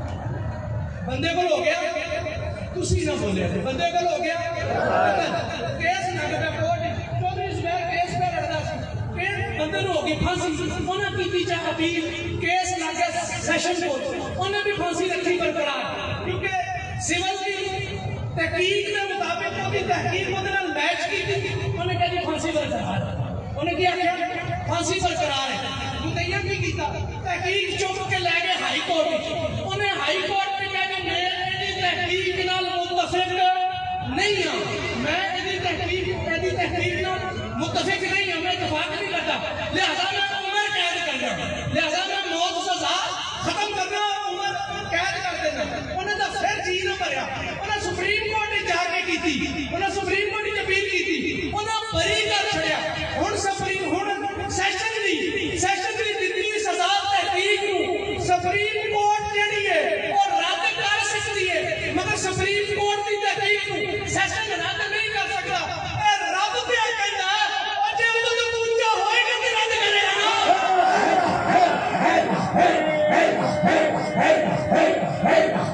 [SPEAKER 4] बंदे को हो गया तुसी ना बोले बंदे को हो गया केस ना के कोर्ट चौधरी जुबैर केस पे लड़दा सी फिर बंदे नु हो गई फांसी उन्हें कीती चा अपील केस लगे सेशन कोर्ट उन्हें भी फांसी रखी बरकरार क्योंकि सिविल की तहकीक के मुताबिक ओदी तहकीक ओदे नाल मैच कीती उन्हें कहा जी फांसी बरकरार उन्हें क्या किया फांसी बरकरार है मुतैया की कीता तहकीक चुप के ले गए हाई कोर्ट उन्हें हाई कोर्ट में कहा कि मैं इहदी तहकीक नाल मुत्तफिक नहीं हां मैं इहदी तहकीक इहदी तहकीक नाल मुत्तफिक नहीं हां मैं इत्तेफाक नहीं करता लिहाजा मैं उम्र कैद करना लिहाजा मैं मौत सजा खत्म करना उम्र कैद कर देना उन्हें तो फिर जी ना भरिया उन्हें सुप्रीम कोर्ट में जाके कीती उन्हें सुप्रीम कोर्ट में अपील कीती उन्हें बरी कर छड़िया हुण सुप्रीम हुण सैशन दी सैशन दी दित्ती सजा तहकीक नूं सुप्रीम कोर्ट जेहड़ी है वो रद्द कर सकती है मगर सुप्रीम कोर्ट की तहकीक नूं सैशन रद्द नहीं कर सकता ए रब पे कहंदा ओ जे उदों तो ऊंचा होएगा ते रद्द करेगा ना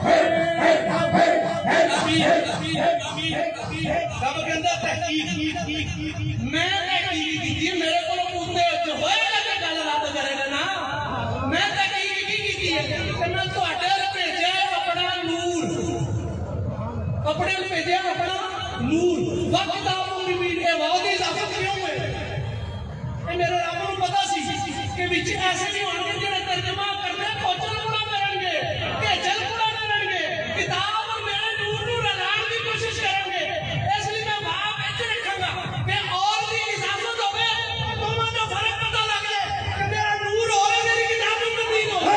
[SPEAKER 4] रब कहंदा तहकीक मैं तहकीक की मेरे को पूछते हो होएगा कि गल रब करेगा ना मैं तहकीक की की है कि मैं ਤੁਹਾਡੇ ਨੂੰ ਭੇਜਿਆ अपना नूर अपने ਨੂੰ ਭੇਜਿਆ अपना नूर वक्त किताब मुबीन के वादे इजाफत क्यों हुए ये मेरे रब को पता सी कि विच ऐसे नहीं होंगे जेड़े तर्जुमा करने खोचल पूरा करेंगे कि जल पूरा करेंगे किताब और मेरे नूर नूर रलाण की कोशिश करेंगे इसलिए मैं वहां बेच रखूंगा कि और भी इजाफत होवे तुम्हें जो फर्क पता लग जाए कि मेरा नूर हो है मेरी किताब में तब्दील हो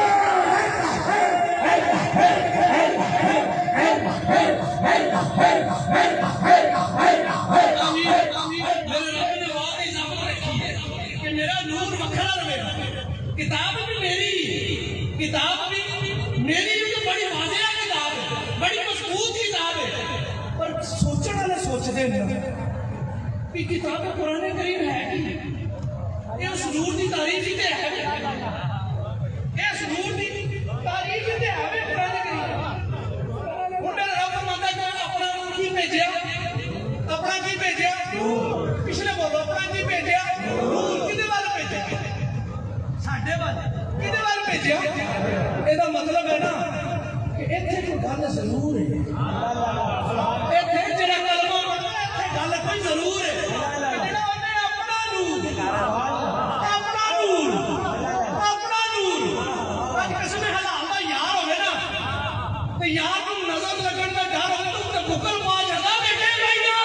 [SPEAKER 4] मेरा नूर वखरा रहेगा किताब भी मेरी किताब भी मेरी तो बड़ी वाजिया किताब है बड़ी मजबूत किताब है पर सोचने वाले सोचते हैं कि किताब कुरान करीम है ये उस नूर की तारीफ ही है ये उस नूर की तारीफ ही है कुरान करीम हुण मेरा रब फरमांदा कि अपना की भेजिया अपना की भेजिया पिछले बोलो अपना की भेजिया नूर किदे वाल भेजिया साडे वाल किदे वाल भेजिया एदा मतलब है ना कि इत्थे कोई गल जरूर है इत्थे जेड़ा कलमा इत्थे गल कोई जरूर है जेड़ा ओने अपना नूर अपना नूर अपना नूर आज किसी में हलाल दा यार होवे ना ते यार को नजर लगन दा डर होवे तो गूगल पा जादा देखे भाई ना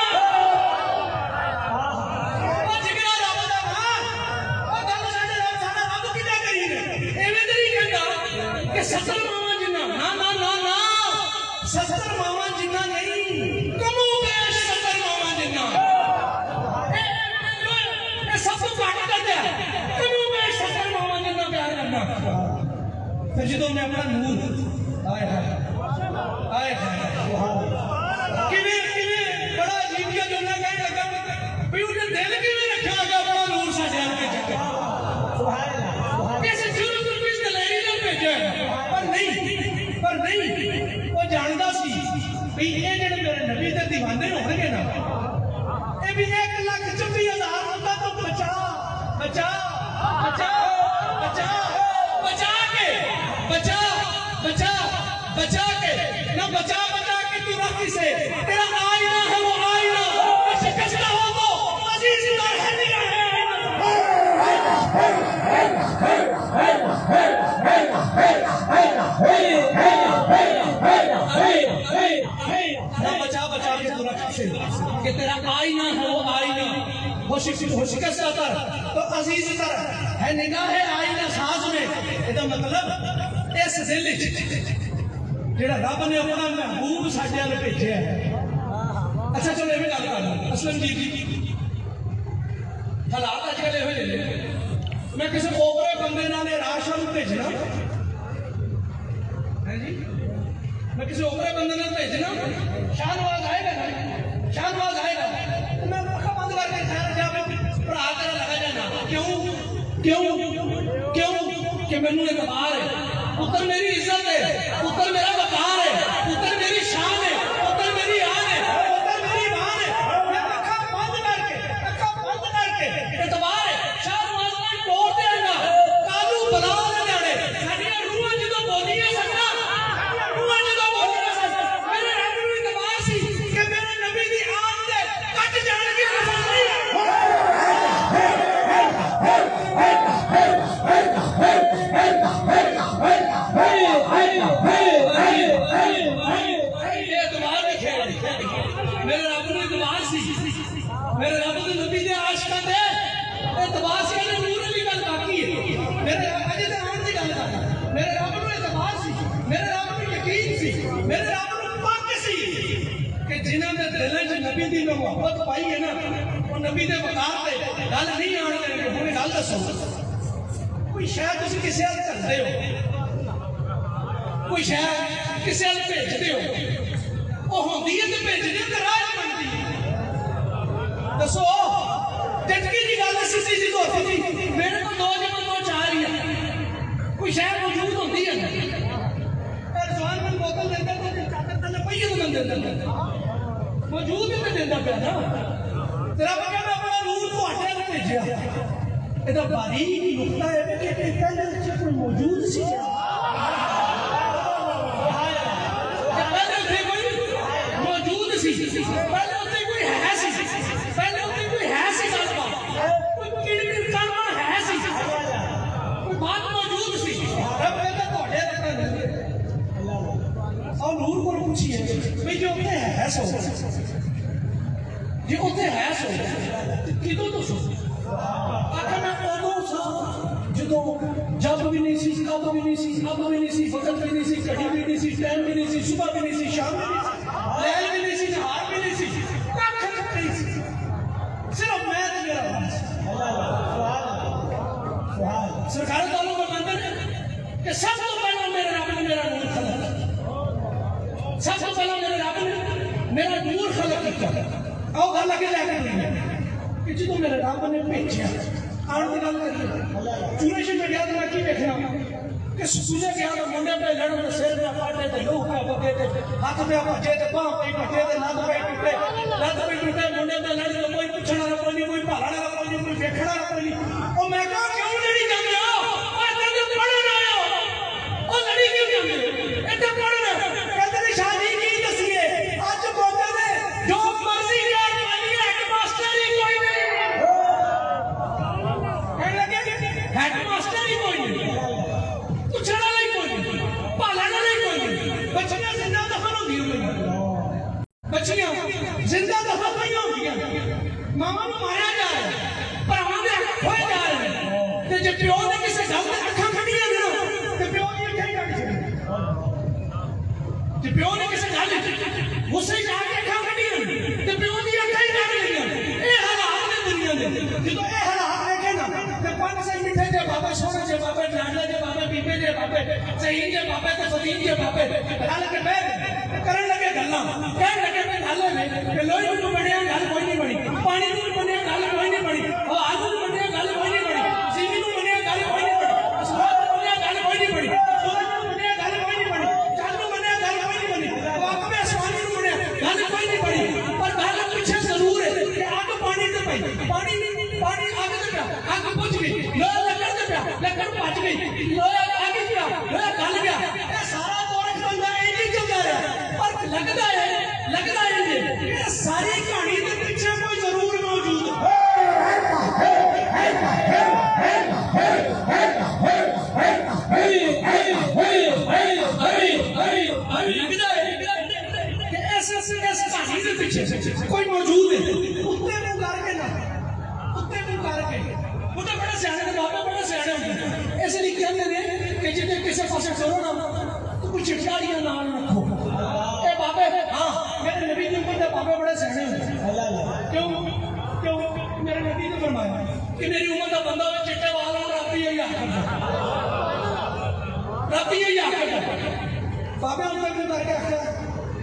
[SPEAKER 4] सत्तर मावा जिन्ना ना ना ना ना सत्तर मावा जिन्ना नहीं कमो बेश सत्तर मावा जिन्ना ये सब कुछ काट कर दिया कमो बेश सत्तर मावा जिन्ना प्यार करना फिर जो मैं अपना नूर आए हाय आए हाय किवे किवे बड़ा अजीब का जुमला कहने लगा भाई उन्हें दिल किवे रखा लगा अपना नूर साडे आल के चक्कर सुभान अल्लाह कैसे जुल्म कुछ दलेरी ने भेजा पर नहीं पर नहीं वो जानता सी भी ये जेड़े मेरे नबी दे दीवाने होणगे ना ये भी एक लाख छब्बीस हजार बंदा तो बचा बचा बचा बचा बचा के बचा बचा बचा के ना बचा बचा के तू रख से तेरा आईना है वो आईना शिकस्त हो तो अजीज का है नहीं ना बचा बचा के तू रख से कि तेरा आईना है वो आईना वो शिकस्त कर तो अजीज कर है निगाह है आईना साज में इसका मतलब इस दिल जेड़ा रब ने अपना महबूब साडे वाल भेजिया है अच्छा चलो ये भी गल कर असलम जी हालात अजकल ये ले मैं किसी ओपरे बंदे नाल राशन भेजना है जी मैं किसी ओपरे बंदे नाल भेजना शाहनवाज आएगा ना शाहनवाज आएगा तो मैं अखा बंद करके घर जावे भरा तेरा लगा जाना क्यों क्यों क्यों कि मैनू एतबार है पुत्र मेरी इज्जत है पुत्र मेरा वकार है पुत्र मेरी शान है पुत्र मेरी आन है पुत्र मेरी मान है मैं अखा बंद करके अखा बंद करके एतबार है शाहनवाज ने तोड़ देगा कालू बला न जाने साडियां रूहां जदों बोलियां सकना साडियां रूहां जदों बोलियां सकना मेरे रब नूं एतबार सी कि मेरे नबी दी आन दे कट जाण की कसम नहीं मेरे रब नूं एतबार सी मेरे रब दे नबी दे आशिकां दे एतबार सी ने नूर दी गल बाकी है मेरे अजे ते आन दी गल करदा मेरे रब नूं एतबार सी मेरे रब नूं यकीन सी मेरे रब नूं पक सी कि जिन्हां दे दिलां च नबी दी मोहब्बत पाई है ना वो नबी दे वकार ते गल नहीं आण देंगे हुण गल दसो कोई शायद तुसीं किसे अल करदे हो कोई शायद किसे अल भेजदे हो वो होंदी है तो भेजदे ते राज बनदी दसो झटकी जी गल सी सी सी होती थी मेरे को दो जमा दो चार ही है कोई शायद मौजूद होती है जवान में बोतल देता तो चादर तले पई तो बंदे देता मौजूद ही तो देता पाया ना तेरा मैं कहना अपना नूर तो हटे ने भेजा इधर बारीक नुकता है कि पहले से कोई मौजूद सी पहले थे कोई मौजूद सी पहले उसे कोई है सी पहले उसे कोई है सी गलबा कोई किड़किड़ करना है सी कोई बात मौजूद सी रब कहता तोड़े रखना और नूर को पूछिए भाई जो उसे है सो जे उसे है सो किदों तो सो आखिर मैं उदों सा जो जब भी नहीं सी कब भी नहीं सी अब भी नहीं सी वक्त भी नहीं सी घड़ी भी नहीं सी टाइम भी नहीं सी सुबह भी नहीं सी शाम भी नहीं सी लैल भी नहीं सी नहार भी नहीं सी कख नहीं सी सिर्फ मैं ते मेरा सरकार तालों का मंदिर कि सब तो पहला मेरे रब ने मेरा नूर खलक सबसे पहला मेरे रब ने मेरा नूर खलक किया आओ गल लगे जाके कि जो मेरे रब ने भेजा आने की गल करिए चूरे से गया तो मैं की देखा कि सूझे गया तो मुंडे पे लड़ो तो सिर पे पाटे तो लूह पे बगे तो हाथ पे भजे तो बाह पे टूटे तो लत पे टूटे लत पे टूटे मुंडे पे लड़ी तो कोई पूछना ना कोई कोई भालना ना कोई कोई देखना ना कोई ओ मैं कहा क्यों लड़ी जांदे हो ओ तेरे पढ़े ना हो ओ लड़ी क्यों जांदे इते पढ़ना कहते ने शादी की दसिए आज बोलते ने जो मर्जी कर पानी हेडमास्टर ही कोई नहीं हेडमास्टर ही कोई नहीं पूछने वाला ही कोई नहीं पालने वाला ही कोई नहीं बच्चियां जिंदा दफन होंगी बच्चियां जिंदा दफन नहीं होंगी मामा को मारा जा रहा है भरावां दे खोए जा रहे हैं ते जे प्यो ने किसी गल ते अखां खड्डियां ना ते प्यो दी अखां ही कट छड्डी ते प्यो ने किसी गल गुस्से जाके अखां खड्डियां ते प्यो दी अखां ही कट लईयां ए हालात ने दुनिया दे जदों ए हालात देखे ना ते पांच सौ मिठे जे बाबे सोने जे बाबे लाडले जे बाबे बीबे जे बाबे सहीन जे बाबे ते फतीन जे बाबे रल के बैठ करन लगे गल्लां कहन लगे मैं गल है कि लोही नूं बणिया गल कोई नहीं बनी पानी नूं बणिया गल कोई नहीं बनी ओ आग नूं बणिया गल कोई नहीं बनी सीवी नूं बणिया गल कोई नहीं बनी असमान नूं बणिया गल कोई नहीं बनी सूरज नूं बणिया गल कोई नहीं बनी चंद नूं बणिया गल कोई नहीं बनी ओ आग में आसमान नूं बणिया गल कोई नहीं बनी पर गल पीछे जरूर है कि आग पानी ते पई पानी पानी आग ते पिया आग बुझ गई लोहा लकड़ ते पिया लकड़ भज गई लोहा आग पिया लोहा गल गया ये सारा गोरख बंदा इंज ही चलदा रहा पर लगदा है लगदा है ये सारी कहानी के पीछे कोई जरूर मौजूद लगदा है कि ऐसे ऐसे कहानी के पीछे कोई मौजूद है उत्ते मुंह करके ना उत्ते मुंह करके वो तो बड़े सियाने बाबा बड़े सियाने होंगे इसलिए कहते हैं कि जिसे किसी पास करो ना तो कुछ चिड़ियाड़ियां नाल रखो ए बाबे हाँ मेरे नबी के ऊपर बाबे बड़े सियाने होंगे क्यों क्यों मेरे नबी ने फरमाया कि मेरी उम्र का बंदा हो चिट्टे वाल और राती यही आकर राती यही आकर बाबे उम्र में करके आखिर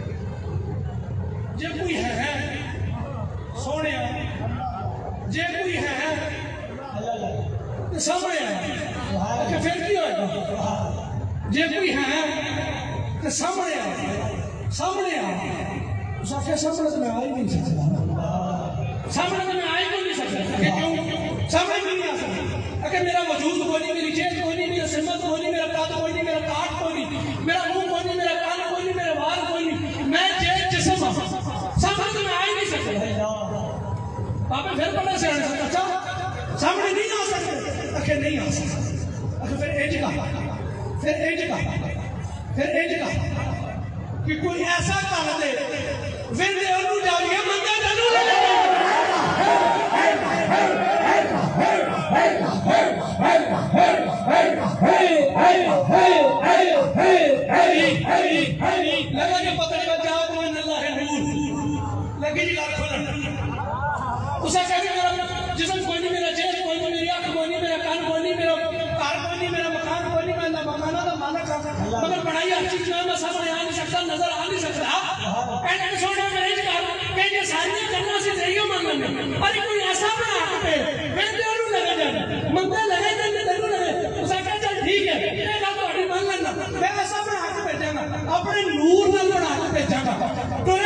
[SPEAKER 4] जे कोई है सोने जे कोई है सामने आया फिर की होएगा जे कोई है तो सामने आ सामने आ उस आखिर सामने तो मैं आ ही नहीं सकता सामने तो मैं आ ही नहीं सकता क्यों सामने क्यों नहीं आ सकता अगर मेरा वजूद कोई नहीं मेरी जेब कोई नहीं मेरा सिमत कोई नहीं मेरा काद कोई नहीं मेरा काट कोई नहीं मेरा मुंह कोई नहीं मेरा कान कोई नहीं मेरा वाल कोई नहीं मैं जेब जिसम सामने तो मैं आ ही नहीं सकता बाबा फिर बड़ा सियाना अच्छा सामने नहीं आ सकते आखिर नहीं आ सकते आखिर फिर एज का फिर एज का फिर एज का कि कोई ऐसा कर दे फिर दे ओनू जाविए मंदा जरूर लगा के पता नहीं जाओ कोई अल्लाह है नूर लगी जी गाल खोलन उसे कहते मेरा जिस्म कोई नहीं मेरा जेब कोई नहीं मेरी आंख कोई नहीं मेरा कान कोई नहीं मेरा कार कोई नहीं मेरा मकान कोई नहीं मैं मकाना का मालिक मगर पढ़ाई हर चीज में मैं सामने आ नहीं सकता नजर आ नहीं सकता एंड छोड़ो मेरे कर के ये सारी करना से चाहिए मन में अरे कोई ऐसा बना पे मैं देरू लगा जा मंदा लगे तो देरू लगे उसे कह चल ठीक है ये बात तुम्हारी मान लेना मैं ऐसा बना के भेजांगा अपने नूर नाल बना के भेजांगा तो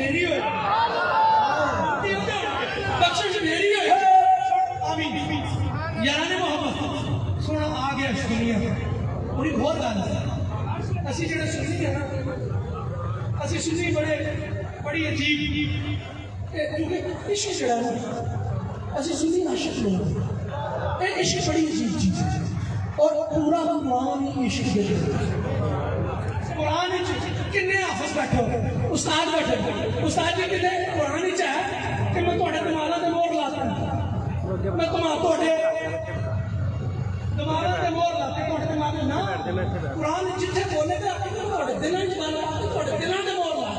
[SPEAKER 4] मेरी हो, बख्शिश मेरी हो। आमीन। यारा ने मोहब्बत सुना आ गया दुनिया बड़ी बहुत गल है। असि जेड़े सुनी है ना, असि सुनी बड़े बड़ी अजीब, क्योंकि इश्क जेड़ा ना असि सुनी आशिक लोग, ये इश्क बड़ी अजीब चीज है और पूरा कुरान इश्क दे कुरान किन्ने हाफिज बैठे हो, उस्ताद बैठे हो, उस्ताद जी किन्ने कुरान च है कि मैं थोड़े दिमागा ते मोहर लाता, मैं तुम थोड़े दिमागा ते मोहर लाते थोड़े दिमाग ना कुरान जिथे बोले तो थोड़े दिलों च गल थोड़े दिलों ते मोहर ला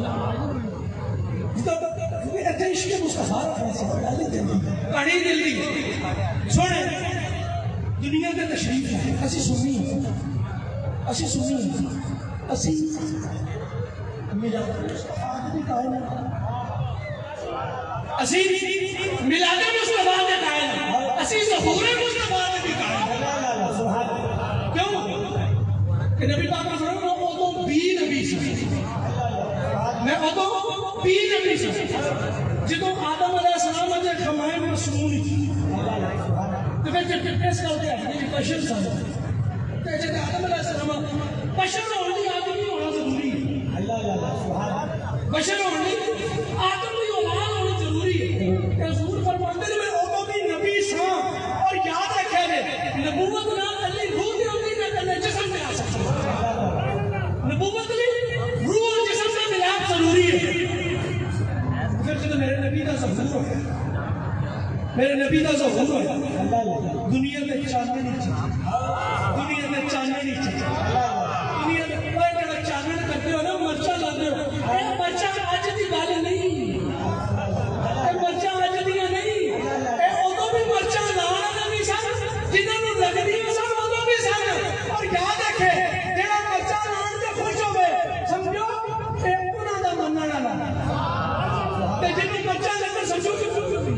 [SPEAKER 4] इत्थे इश्क मुस्तफा कहानी दिल दी सुन दुनिया के तशरीफ है असी सुनी असी सुनी असी मेरा असी मिलादे मुस्तफा के कायल असी ज़हूर मुस्तफा के भी कायल क्यों कि नबी पाक ने फरमाया वो तो बी नबी से मैं वो तो बी नबी से ਜਦੋਂ आदम अलैहिस्सलाम ਦੇ ਖਮਾਇ ਮਸੂਲ ਤੇ ਫਿਰ ਜਦ ਇਸ ਗੱਲ ਤੇ ਆਖਦੇ ਕਿ ਬਸ਼ਰ ਸਨ ਤੇ ਜਦ आदम अलैहिस्सलाम बशर होने की आदमी होना जरूरी है अल्लाह अल्लाह सुभान बशर होने आदम की औलाद होनी जरूरी है रसूल फरमाते हैं मैं औरों की नबी सा और याद रखे रे नबूवत ना अल्लाह रूह दे होती ना कने जिस्म में आ सकती नबूवत की रूह और जिस्म का मिलाप जरूरी है फिर जब मेरे नबी का ज़हूर हो मेरे नबी का ज़हूर हो दुनिया में चांदनी चाहिए दुनिया में चांदनी चाहिए दुनिया में कोई बड़ा चांदन करते हो ना मर्चा लाते हो ये मर्चा आज की गल नहीं ये मर्चा आज दी नहीं ये उदों भी मर्चा लाना भी सन जिन्होंने लगदी है सन उदों भी सन और याद रखे जेड़ा मर्चा लान ते खुश होवे समझो ये उन्हां दा मनना वाला ते जिन्हों मर्चा लगे समझो कि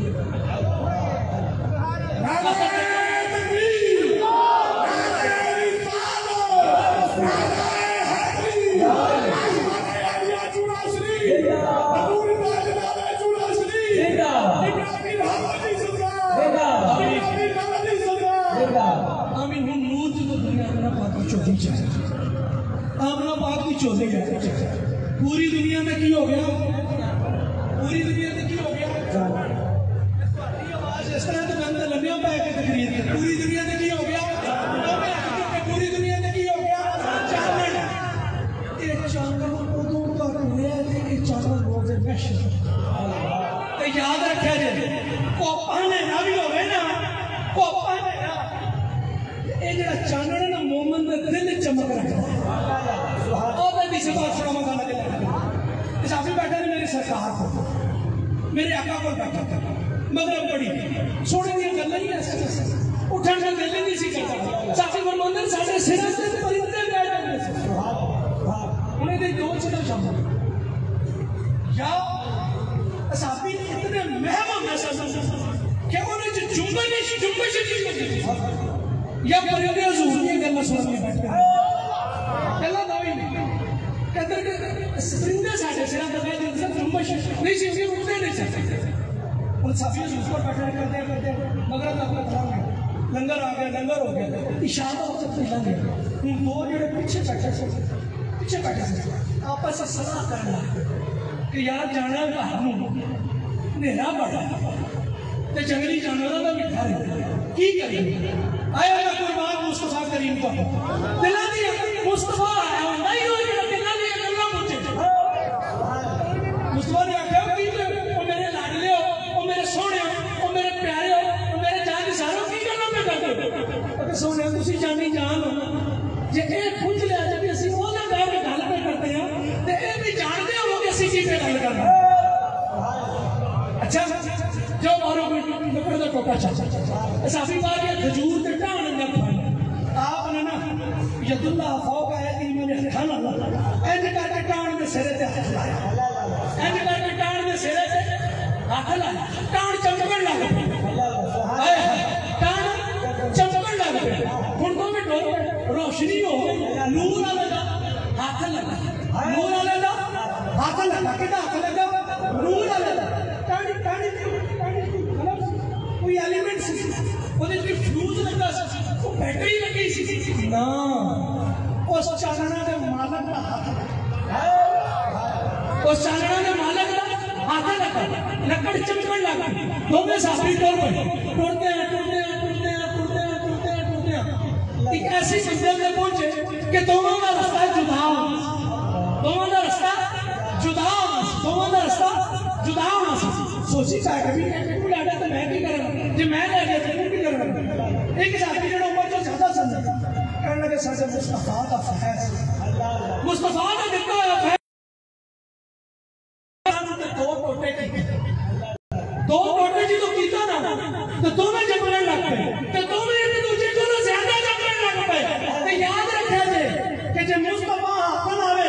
[SPEAKER 4] पूरी दुनिया में की हो गया पूरी दुनिया में की हो गया आवाज इस तरह तो बंद लंबिया पै के तकरीर पूरी दुनिया में की हो गया पूरी दुनिया में की हो गया चानन ये चानन उदों तक होया ते ये चानन रोज महशर ते याद रखा जे कोपा ने ना भी होवे ना कोपा ने ना ये जेड़ा चानन है ना मोमन दे दिल चमक रखदा साफी बैठा ने मेरी सरकार को मेरे आका को बैठा था मगर बड़ी सोने दी गल नहीं ऐसे उठन का गल नहीं सी करता साफी फरमांदे साडे सिर ते परिंदे बैठ जांदे सी उन्हें दे दो चीज़ें शामिल या साफी इतने महम होंगे सन कि उन्हें जो जुम्बश जुम्बश चीज करते या परिंदे हुजूर की गल्लां सुन के बैठते गल्लां नवी कहते परिंदे साडे सिर ते बैठ जांदे जुम्बश नहीं सी उठते नहीं सकते उन साफी ऊपर बैठे करते करते मगर अपना काम लंगर आ गया लंगर हो गया इशारा होता तो लंगर इन दो जोड़े पीछे बैठे थे पीछे बैठे थे आपस में सलाह करना कि यार जाना है बाहर नेरा बड़ा ते जंगली जानवरों का भी डर की करेंगे आया ना कुर्बान मुस्तफा करीम को दिला दिया मुस्तफा आया होता ही हो गया दिला दिया गल्ला पूछे मुस्तफा ने आखिया की ओ मेरे लाडले हो ओ मेरे सोने हो ओ मेरे प्यारे हो ओ मेरे जान सारो की गल्ला पे करते हो सोने तुसी जानी जान हो जे ए पूछ लिया जब असि ओना गांव में गल पे करते हैं ते ए भी जानते हो कि असि की पे गल करना अच्छा जो मारो लकड़ का टोका चाचा साफी बात ये खजूर के टाण में आपने ना यदुल्लाह फौक है कि मैंने खाना एंड करके टाण में सिरे ते हाथ लाया एंड करके टाण में सिरे ते हाथ लाया टाण चमकण लग गई हाय टाण चमकण लग गई हुन तो भी रोशनी हो गई नूर वाले दा हाथ लगा नूर वाले दा हाथ लगा के हाथ लगा नूर वाला टाणी टाणी टाणी मतलब कोई एलिमेंट सी ਉਹਦੇ ਵਿੱਚ ਫਿਊਜ਼ ਲੱਗਾ ਸੀ ਉਹ ਬੈਟਰੀ ਲੱਗੀ ਸੀ ਨਾ उस चानना के मालक का हाथ उस चानना के मालक का हाथ लगा लकड़ चमकन लगा दोनों साथी टूट पड़े टूटते हैं टूटते हैं टूटते हैं टूटते हैं टूटते हैं टूटते हैं एक ऐसी मंजिल में पहुंचे कि दोनों का रास्ता जुदा होना दोनों का रास्ता जुदा होना दोनों का रास्ता जुदा होना सोची चाहे कभी तू लाडा तो मैं भी करूँ जो मैं ले गया तू भी करूँ एक साथी जो उम्र जो ज्यादा समझ कहने लगे सासे मुस्तफा का फैज मुस्तफा ने दिता है फैज दो टोटे दो टोटे जी तो कीता ना तो दोनों जबरन लग पे तो दोनों एक दूसरे को ज्यादा जबरन लग पे तो याद रखा जे कि जे मुस्तफा हाथ आवे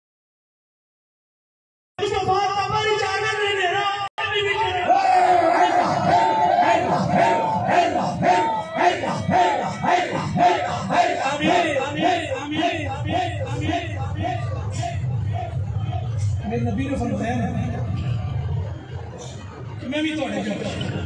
[SPEAKER 4] मुस्तफा कमर जाने नहीं दे रहा मेरे नबी ने फरमाया कि मैं भी थोड़े जो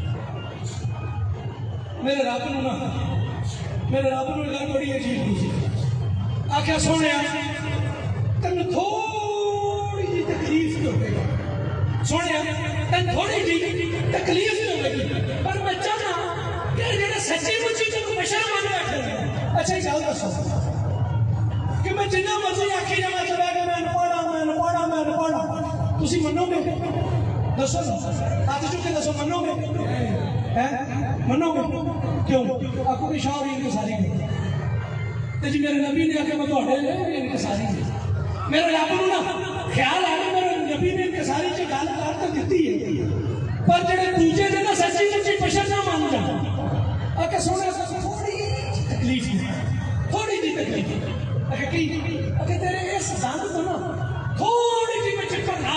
[SPEAKER 4] मेरे रब नूं ना मेरे रब नूं गल बड़ी अजीब पूछी आख्या सोने तेन थोड़ी जी तकलीफ तो होगी सोने तेन थोड़ी जी तकलीफ तो होगी पर मैं चाहना कि जेड़ा सच्ची मुच्ची तो बशर बन बैठे अच्छा गल दसो कि मैं जिन्ना मर्जी आखी जावा चला के मैं पढ़ा मैं पढ़ा मैं पढ़ा तुसी मनोगे दसो हाथ चुक के दसो मनोगे हैं मनोगे क्यों आपको की शाह की सारी ते जी मेरे नबी ने आके मैं तोड़े इनके सारी मेरे रब नूं ना ख्याल आ मेरे नबी ने इनके सारी च गल कर तो दित्ती है पर जेड़े दूजे ने ना सच्ची सच्ची बशर ना मान जा आके सोने थोड़ी तकलीफ थोड़ी जी तकलीफ अगर की अगर तेरे इस संग तो ना थोड़ी जी मैं चिपक ना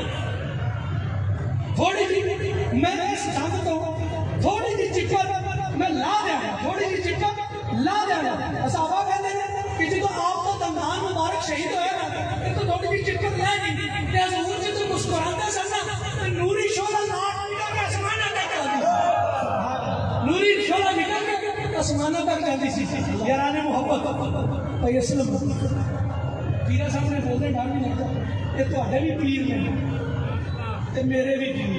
[SPEAKER 4] थोड़ी जी मैं इस संग तो थोड़ी जी चिपक मैं ला दिया थोड़ी जी चिपक ला दिया असहाबा कहते हैं कि जो आप तो दमदान मुबारक शहीद होया ना तो थोड़ी जी चिपक रह गई ते हुजूर जी तो मुस्कुराते सन ना नूरी शोला नाक निकल के आसमान तक नूरी शोला निकल के आसमान तक जाती सी याराने मोहब्बत भाई असलम पीरा साहब ने बोलते डर नहीं लगता ये थोड़े भी पीर ने ते मेरे भी पीर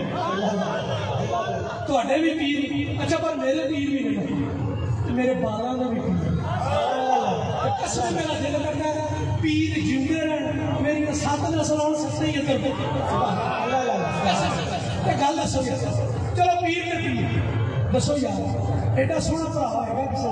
[SPEAKER 4] थोड़े भी पीर अच्छा पर मेरे पीर भी नहीं मेरे बालां का भी पीर कसम मेरा दिल करता है पीर जिंदे रहन मेरी साथ नस्ल और सत्ते ही इधर गल दसो चलो पीर ने पीर दसो यार एडा सोहना भरा होगा किसी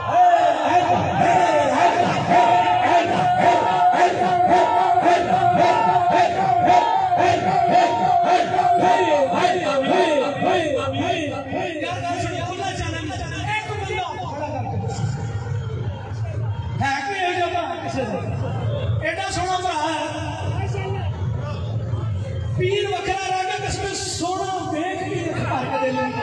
[SPEAKER 4] एडा सोहना भरा पीर वखरा रह गया किसमें सोना देख के दिखा के दे लेंगे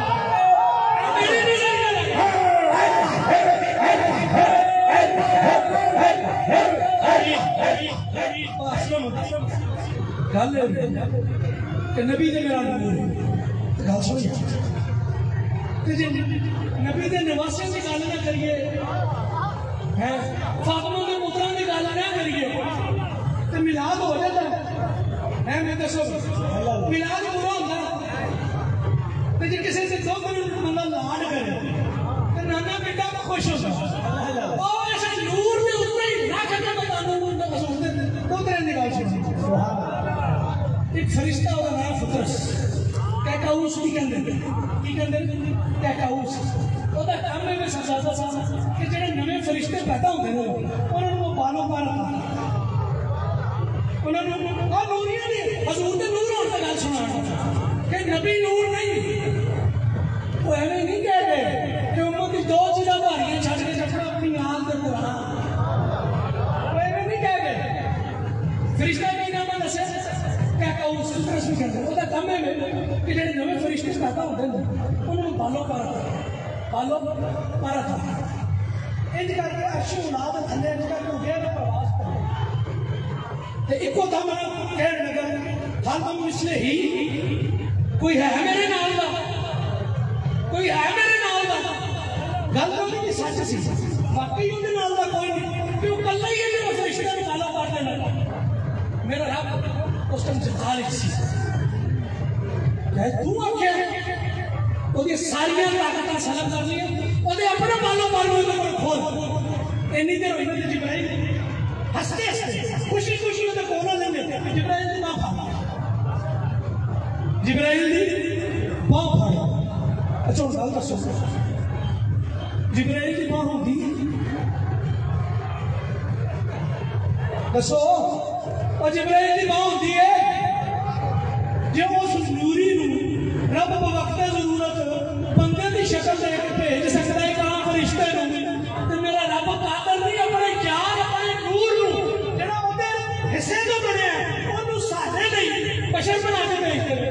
[SPEAKER 4] गल नबी ने मेरा गल सुनी नबी के निवासियों की गल ना करिए फातिमा के पुत्रों की गल ना करिए तो मिलाद हो जाता है मैं दसो मिलाद पूरा होता तो जो किसी से दो बंदा लाड करे तो नाना बेटा को खुश होता और ऐसे नूर में उतना ही ना करके बताना दो तरह की गल सुनी एक फरिश्ता होता नाम फतरस कैकाउस की कहते की कहते कैकाउस ਉਹਦਾ ਕੰਮ ਇਹ ਸਮਝਾਦਾ ਸਾਂ ਕਿ ਜਿਹੜੇ ਨਵੇਂ ਫਰਿਸ਼ਤੇ ਪੈਦਾ ਹੁੰਦੇ ਨੇ ਉਹਨਾਂ ਨੂੰ ਬਾਲੋਂ ਪਾ ਰੱਖਣਾ ਉਹਨਾਂ ਨੂੰ ਆ ਨੂਰੀਆਂ ਨੇ ਹਜ਼ੂਰ ਦੇ ਨੂਰ ਹੋਣ ਦੀ ਗੱਲ ਸੁਣਾਉਣਾ ਕਿ ਨਬੀ ਨੂਰ ਨਹੀਂ ਉਹ ਐਵੇਂ ਨਹੀਂ ਕਹਿ ਗਏ ਕਿ ਉਮਤ ਦੀ ਦੋ ਚੀਜ਼ਾਂ ਭਾਰੀਆਂ ਛੱਡ ਕੇ ਛੱਡਣਾ ਆਪਣੀ ਆਲ ਤੇ ਕੁਰਾਨ ਉਹ ਐਵੇਂ ਨਹੀਂ ਕਹਿ ਗਏ ਫਰਿਸ਼ਤਾ ਕੀ ਨਾਮ ਹੈ ਦੱਸਿਆ कैकाउस फतरस भी कहते हैं ਉਹਦਾ ਕੰਮ ਹੈ ਕਿ ਜਿਹੜੇ ਨਵੇਂ ਫਰਿਸ਼ਤੇ ਪੈਦਾ ਹੁੰਦੇ ਨੇ ਉਹਨਾਂ ਨੂੰ ਬਾਲੋਂ ਪਾ ਰੱਖਣਾ बालों मारा था इंज करके अर्श औलाद थले इंज करके उठे तो प्रवास कर ते इको दम कहण लगा हल हम मिसले ही कोई है मेरे नाल दा कोई है मेरे नाल दा गल तो नहीं सच सी वाकई उहदे नाल दा कोई नहीं कि वो कल्ला ही है उस रिश्ते में काला कर देना मेरा रब उस टाइम से खालिक सी कह तू आख्या ओदी सारियां ताकतां सलाम कर लिया ओदे अपने मालो मालो को खोल इन्नी देर होई ते जिब्राइल हंसते हंसते खुशी खुशी ओदे कोल लेंदे जिब्राइल दी बाह फाड़ जिब्राइल दी बाह फाड़ अच्छा गल दसो जिब्राइल की बाह होंदी दसो और जिब्राइल की बाह होंदी है जो उस नूरी नू रब बवक्त जरूरत बंदे की शक्ल दे के भेज सकता है कहां फरिश्ते नू ते मेरा रब कादर नहीं अपने जान अपने नूर नू जेड़ा ओदे हिस्से तो बनया ओनू साडे नहीं बशर बना के भेज दे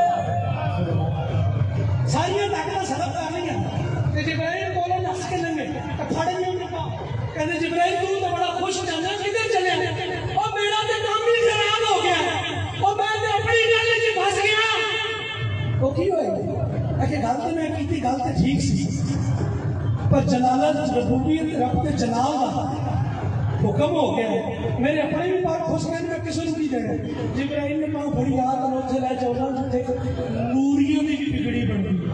[SPEAKER 4] सारियां ताकतां सलब कर रही ते जिब्राइल कोलों नस के लंघे ते फड़ लिया उन्हें पा कहते जिब्राइल तू तो बड़ा खुश जाना किधर चले और मेरा तो काम ही खराब हो गया और मैं तो अपनी गल च फस गया वो की होए अके गल तो मैं की गल तो ठीक सी पर जलालत रबूबियत रब के जलाल दा हुक्म हो गया मेरे अपने भी बात खुश गए मैं किसी को नहीं देना जिब्राइल ने मां बड़ी याद और उसे ले जाओ जिथे नूरियों की भी बिगड़ी बन गई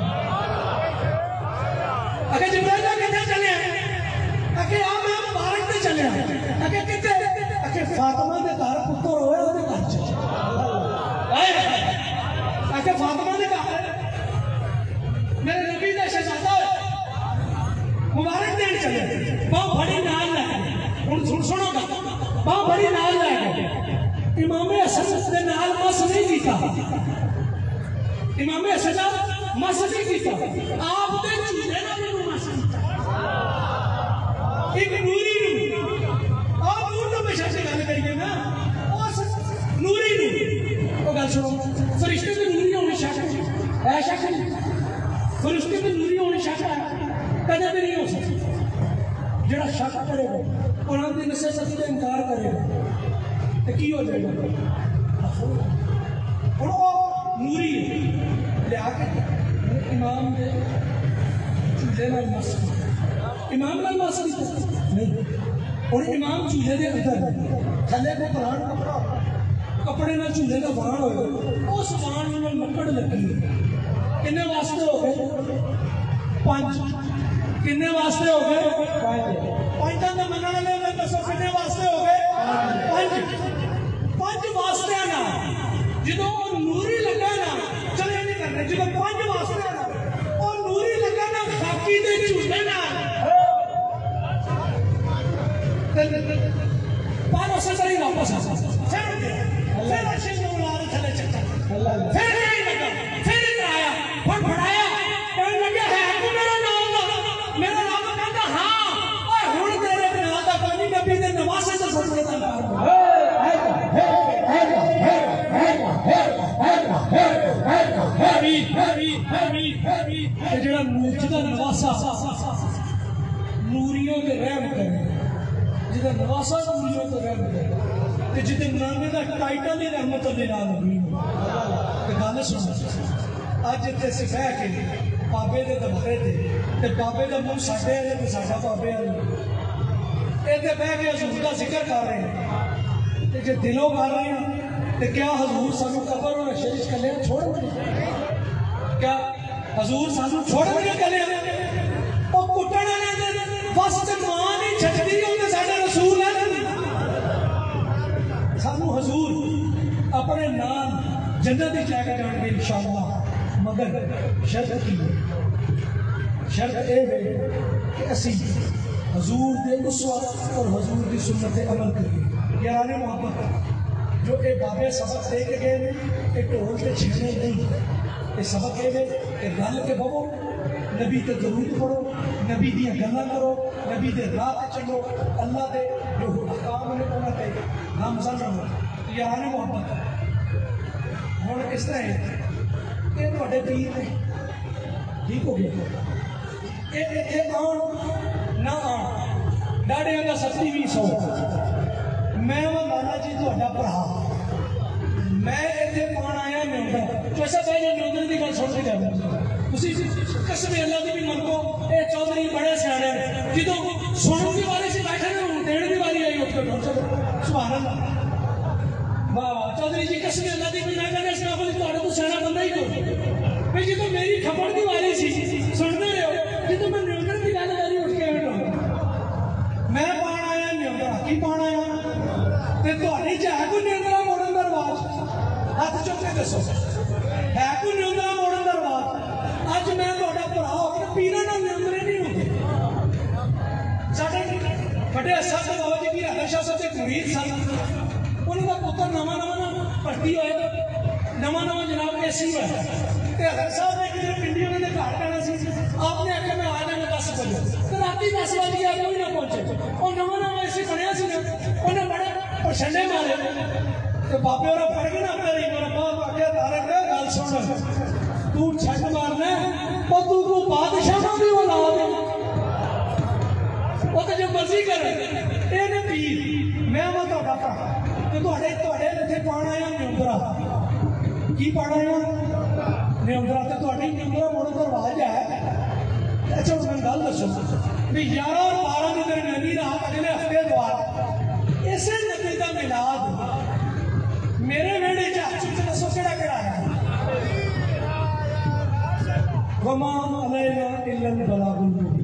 [SPEAKER 4] अके जिब्राइल किथे चले अके आ मैं मुबारक ते चले अके किथे अके फातिमा दे घर पुत्र होए ओदे घर च अके फातिमा दे घर मेरे नबी दा शहजादा मुबारक देन चले बाह बड़ी नाल लगे हुन सुन सुनोगा बाह बड़ी नाल लगे इमाम हसन दे नाल मस नहीं कीता इमाम हसन मस नहीं कीता आप दे चूल्हे नाल भी मस कीता एक नूरी नू आ नूर तो बेशक से गल करिए ना उस नूरी नू ओ गल सुनो फरिश्ते ते नूरी होने शक है शक नहीं फरिश्ते ते नूरी होने शक है कदे भी नहीं हो सकती जेड़ा शक करेगा कुरान की नसीहत का इनकार करेगा तो की हो जाएगा और वो नूरी लिया के इमाम दे चूल्हे नाल मस इमाम नाल मस नहीं और इमाम चूल्हे दे अंदर थले को पुरान कपड़ा कपड़े नाल चूल्हे का वाण होएगा उस वाण नाल मक्कड़ लगी किन्ने वास्ते हो गए पांच किन्ने वास्ते हो गए पांच पांच का मनने वाले दसो किन्ने वास्ते हो गए पांच पांच वास्ते ना जो नूरी लगा ना चले नहीं करने जो पांच वास्ते ना और नूरी लगा ना खाकी दे चूल्हे ना पांच से चली वापस आ फिर फिर अच्छे से उड़ा थले चक्कर फिर नहीं लगा फिर आया फड़फड़ाया कहने लगे है तू मेरा नाम मेरा नाम कहता हां ओए हुन तेरे नाम दा कोई नबी दे नवासे से सजदा हरी हरी हरी हरी ते जेड़ा नूर दा नवासा नूरियों दे रहम करे जिदा नवासा नूरियों दे रहम करे ते जिदे नामे दा टाइटल ही रहमत अल्लाह नबी ते गल सुन अज इत्थे सिखा के बाबे दे दरबारे ते ते बाबे दा मुंह साडे वाले ते साडा बाबे वाले इत्थे बह के हजूर दा जिक्र कर रहे हैं ते जे दिलों कर रहे हैं ते क्या हजूर सानू कबर और शरीश कले छोड़ेंगे क्या हजूर सानू छोड़ेंगे कले ओ कुटण वाले दे बस ते मां नहीं छड्डी ओंदे साडे रसूल है सानू हजूर अपने नाम जन्नत में जाके जाएंगे इंशाअल्लाह मगर शर्त की शर्त ए है कि असी हजूर दे उसवा और हजूर की सुन्नत पे अमल करिए यानी मोहब्बत जो ए बाबे सबक दे के गए ने ए ढोल ते छेने नहीं ए सबक ए कि गल के बवो नबी ते दरूद पढ़ो नबी दी गल्लां करो नबी दे राह ते चलो अल्लाह दे जो अहकाम ने उन्हां ते नामजद रहो यानी मोहब्बत हुण इस तरह है ये तुहाडे पीर ने ठीक हो गया ये इत्थे आउण ना आउण डाढ़ियां दा सत्ती भी सौ मैं वो लाला जी तुहाडा भरा मैं इत्थे पाण आया न्योंदा कैसा पहले न्योंदे की गल सुन के जाओ तुसी कसम अल्लाह दी भी मंगो ए चौधरी बड़े सियाणे जो सुनने की वारी से बैठे ने हूं देने की वारी आई उठ के सुभान अल्लाह वाह वाह चौधरी जी कसम अल्लाह दी भी ना करने से आप तुहाडा तो सियाणा बंदा ही को भाई जो मेरी खपड़ की वारी सी सुनते रहो जो मैं न्योंदे की गल वारी उठ के बैठो मैं पाण आया न्योंदा की पाण आया ते तुहाडी च है कोई न्योंदा मोड़न दा रिवाज हाथ चुक के दसो है कोई न्योंदा मोड़न दा रिवाज अज मैं तुहाडा भरा होकर पीना ना न्योंदरे नहीं होंदे साडे बड़े साध बाबा जी की हदर शाह साहब के मुरीद सन उन्होंने पुत्र नवा नवा भर्ती होया नवा नवा जनाब कैसी हुआ ते हदर साहब ने किधर पिंडी उन्होंने घर जाना सी आपने आख्या मैं आ जाना दस बजे तो राती दस बज गया कोई ना पहुंचे और नवा नवा ऐसे बनया सी ना उन्हें बड़े प्रशंडे मारे तो बाबे और फड़ के ना मेरी मेरा बाप आख्या तारक गल सुन तू छट मारना और तू को बादशाह भी औलाद है वो तो जो मर्जी करे ये ने पीर मैं वो तुहाडा भरा ते तुहाडे तुहाडे इत्थे पाण आया न्योंदरा की पाण आया न्योंदरा ते तुहाडी न्योंदरा मोड़न दा रिवाज है अच्छा मैं गल दसो भी ग्यारह और बारह के दरमियानी रात अगले हफ्ते द्वार इसे नबी का मिलाद मेरे वेड़े च दसो केड़ा केड़ा है वमा अलैना इल्लल बलागुल मुबीन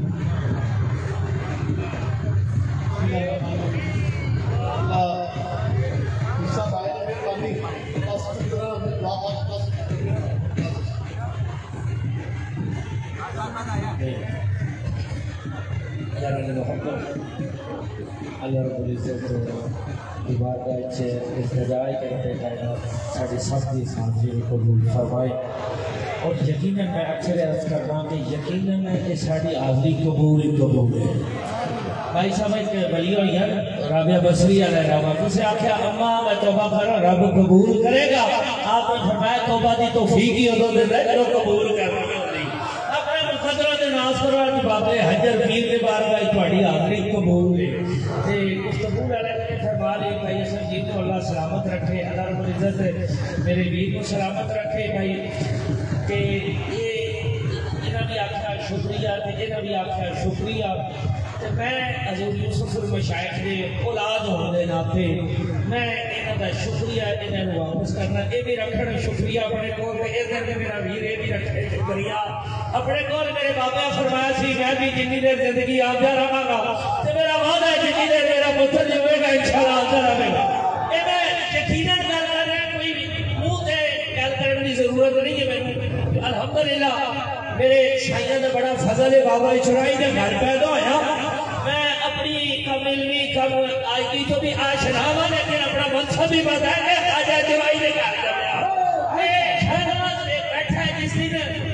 [SPEAKER 5] अल्लाह रब्बुल इज्जत की बारगाह से इल्तिजाई करते हैं साडी सब दी सांझी कबूल फरमाए और यकीनन मैं अक्सर अर्ज करता हूं कि यकीनन कि साडी हाज़री कबूल ही कबूल है भाई साहब एक वली हो यार राबिया बसरी वाला रावा तुसे आख्या अम्मा मैं तौबा करो रब कबूल करेगा आपने फरमाया तौबा दी तौफीक ही उदों देंदा जो कबूल करनी होंदी अपने मुकद्दर दे नाज करो कि बाबे हजर पीर के बारगाह तुहाडी हाज़री कबूल है ते कबूल वाले ने फरमा ले भाई असल जी को अल्लाह सलामत रखे अल्लाह रब्बुल इज्जत मेरे वीर को सलामत रखे भाई के ये इन्हां भी आख्या शुक्रिया ते इन्हां भी आख्या शुक्रिया ते मैं हज़ूर यूसुफ मशाइख दे औलाद होने दे नाते मैं इन्हां दा शुक्रिया इन्हां नूं वापस करना ये भी रखण शुक्रिया अपने कोल ते इस दिन मेरा वीर ये भी रखे शुक्रिया अपने कोल मेरे बाबा फरमाया सी मैं भी जिन्नी देर जिंदगी आंदा रहांगा ते मेरा वादा है जिन्नी देर मेरा पुत्र जीवेगा इंशाअल्लाह आंदा रहेगा ये मैं यकीनन गल कर रहा कोई मुंह ते गल करने की जरूरत नहीं है मैनूं अल्हम्दुलिल्लाह मेरे शाइयां दा बड़ा फजल है बाबा इचराई दे घर पैदा होया मैं अपनी कम इल्मी कम आईटी तो भी आशनावा लेकिन अपना मनसब भी बता के आजा जवाई दे घर गया ए शहनाज दे बैठा जिस दिन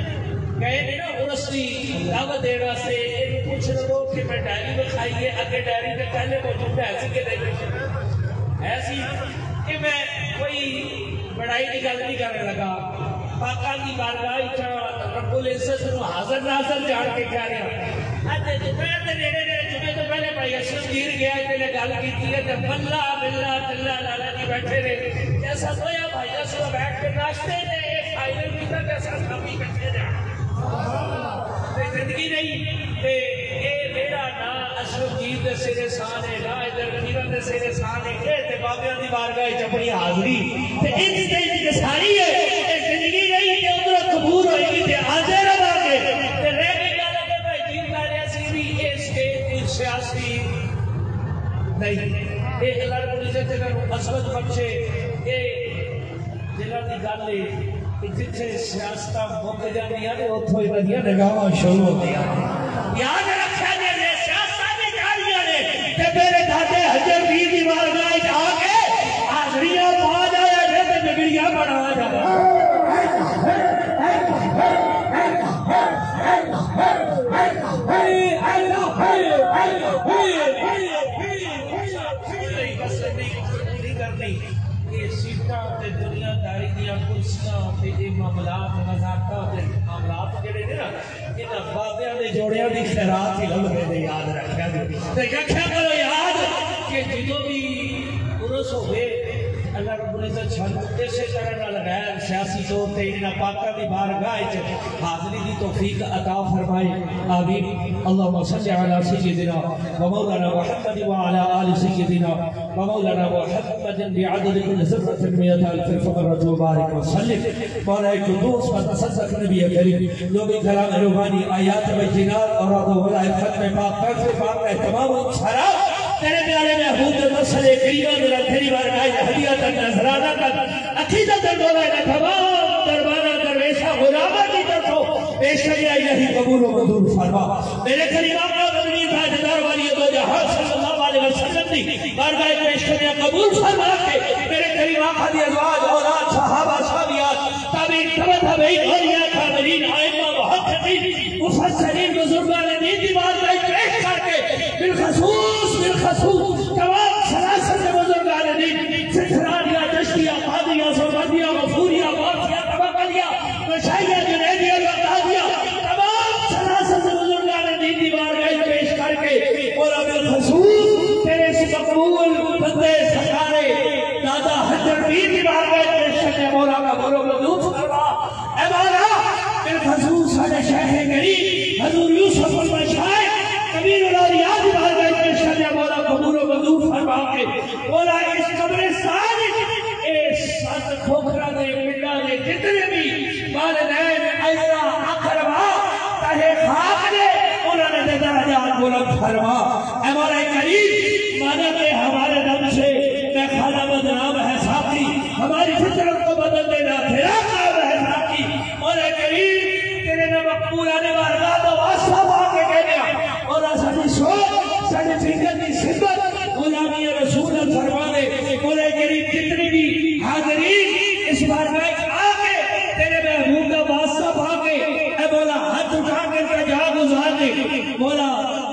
[SPEAKER 5] गए ने ना उरसी दावत देने वास्ते इन्हें पूछ लो कि मैं डायरी दिखाइए आगे डायरी में पहले मौजूद है ऐसी के नहीं ऐसी कि मैं कोई बड़ाई की गल नहीं करने लगा पाका की बारगाह रब्बुल इज्जत को हाजिर नाज़र जान के कह रहा आज दोपहर के नेड़े नेड़े जुमे तो पहले भाई अशरफ गिर गया इन्हें गल की है तो बल्ला बिल्ला तिल्ला लाला जी बैठे रहे जैसा सोया भाई अशरफ बैठ के नाश्ते ने एक फाइनल की तरह जैसा सभी इकट्ठे जाना जिंदगी नहीं ते ए मेरा ना अशरफ जी दे सिरे सान है ना इधर मीरा दे सिरे सान है के ते बाबियां दी बारगाह च अपनी हाजिरी ते इतनी तेज सारी है जिंदगी नहीं कि उधर कबूल होगी ते आजे रवांगे ते रह गई गल के भाई जी मारे सी भी ये स्टेज सियासी नहीं ये अल्लाह रब्बुल इज्जत ने असमत बख्शे ये जिला दी गल है कि जिथे सियासत मुक जांदियां ने उथों ही वधिया निगाहां शुरू होंदियां याद रखा जे सियासत दी जारियां ने ते मेरे दादे हजर पीर दी बारगाह च आके हाजरियां पा जाया जे ते बिगड़ियां बना जाया दुनियादारी कुर्सियां मामलात मामलात जोड़े ना इन्होंने बाबिया के जोड़िया की खैरात ही लभदे याद रखा करो याद कि जो भी दुरुस्त हो गए अल्लाह रब्बुल इज्जत छन इसे तरह नाल गैर सियासी तौर ते इन्हां पाकां दी बारगाह च हाज़री दी तौफीक अता फरमाए आमीन। अल्लाहुम्मा सल्लि अला सय्यिदिना व मौलाना मुहम्मद व अला आलि सय्यिदिना व मौलाना मुहम्मद बिअदद कुल्ल ज़र्रतिन मिअत अल्फ फमरत व बारिक व सल्लिम मौला कुदूस व तसद्दक़ नबी करीम जो भी कलाम रूहानी आयात व जिनात और वलाए खत्म पाक तक पाक का तमाम सारा तेरे प्यारे महबूब के मसले करीमा मेरा तेरी बारगाह हदिया तक नजराना तक अकीदत तक बोला है तमाम दरबारा दरवेशा गुलामा की तरफ पेश किया यही कबूल व मंजूर फरमा मेरे करीम आका नबी ताजदार वाली दो जहां सल्लल्लाहु अलैहि वसल्लम की बारगाह पेश किया कबूल फरमा के मेरे करीम आका दी अज़वाज औलाद सहाबा साहबियात ताबीन तबा ताबीन औलिया कामिलीन आइम्मा मुहक्किकीन मुफस्सिरीन बुजुर्गान दीन की बारगाह पेश करके बिलखसूस बिलखसूस तमाम सलासल बुजुर्गान दीन सिखरानिया दश्तिया कादिया सुबदिया गफूरिया वाफिया तबकलिया मशाइया जुनैदिया बगदादिया तमाम सलासल बुजुर्गान दीन की बारगाह पेश करके और बिलखसूस तेरे इस मकबूल बंदे सहारे दादा हजर पीर की बारगाह पेश करके मौला का गुरु मदूद फरमा ए मौला बिलखसूस साडे शेख गरीब हजूर यूसुफ अल मशाइख कबीर औलिया की बारगाह पेश करके मौला कबूल व मंजूर फरमा के मौला इस कब्रिस्तान इस सत खोखरा दे पिंडा दे जितने भी वालिदैन ऐसा अकरबा चाहे खाक दे उन्होंने दे दर्जात बुलंद फरमा ऐ मौला करीम माना के हमारे दम से मैं खाना बदनाम है साथी हमारी फितरत को बदल देना तेरा काम है साथी मौला करीम तेरे ने मकबूल आने बारगाह का वास्ता मांग के कहने और साडी सोच साडी फिक्र की सिद्दत गुलामी रसूल फरमा दे मौला करीम जितने भी हाज़रीन इस बारगाह आके तेरे महबूब का वास्ता मांगे ऐ मौला हाथ उठा कर जा गुजार दे मौला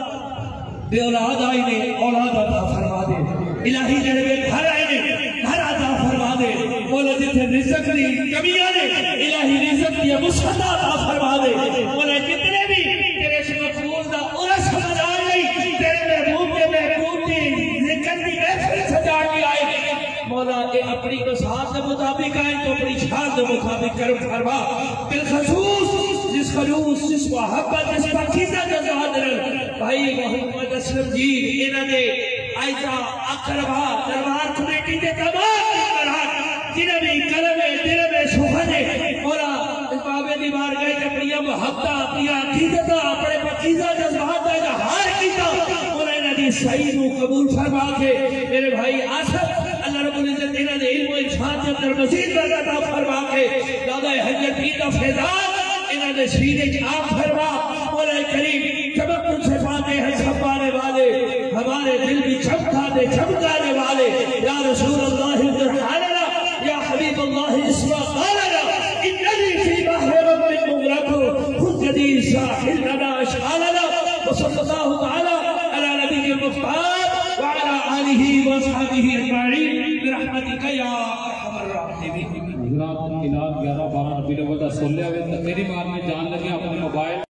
[SPEAKER 5] बे औलाद आई ने औलाद अता फरमा दे इलाही जड़े घर आए ने घर अता फरमा दे मौला जिथे रिज़्क़ दी कमी आने इलाही रिज़्क़ दी वसअत अता फरमा दे मौला जितने भी तेरे इस मकबूल दा उरस सजा नहीं तेरे महबूब के महबूब दी जिक्र दी महफिल सजा के आए मौला ये अपनी बसात के मुताबिक आए तो अपनी शान के मुताबिक करम फरमा बिलखसूस जिस खलूस जिस मोहब्बत जिस पाकीज़ा जज़्बात भाई मोहम्मद असलम जी इन्हां दे आइजा अकरबा दरबार कमेटी के तमाम मेंबरान जिन्हां भी कलम है दिल में सुखद है मौला इस बाबे दी बारगाह अपनी मोहब्बत अपनी अकीदत अपने पाकीज़ा जज़्बात का इजहार कीता मौला इन्हां दी सही नु कबूल फरमा के मेरे भाई आसफ अल्लाह रब्बुल इज्जत इन्हां दे इल्म व इरशाद के अंदर मज़ीद बरकत अता फरमा के दादा हजरत पीर का फैज़ान इन्हां दे सीने की आग फरमा मौला करीम तवक्कुल से पाते हैं छपाने वाले हमारे दिल भी चमका दे चमकाने वाले या रसूल अल्लाह इरहालना या हबीब अल्लाह इस्मा क़ालना इन्ननी फी बहर रब्बिक मुग़रक़ खुद जदीद साहिल लना अशआलना व सल्लल्लाहु तआला अला नबिय्यिल मुख्तार व अला आलिहि व अस्हाबिहि अजमईन बिरहमतिका या अरहमर राहिमीन।
[SPEAKER 1] ग्यारह बारह रबी अव्वल दा सोलह वे तेरी बार में जान लगे अपने मोबाइल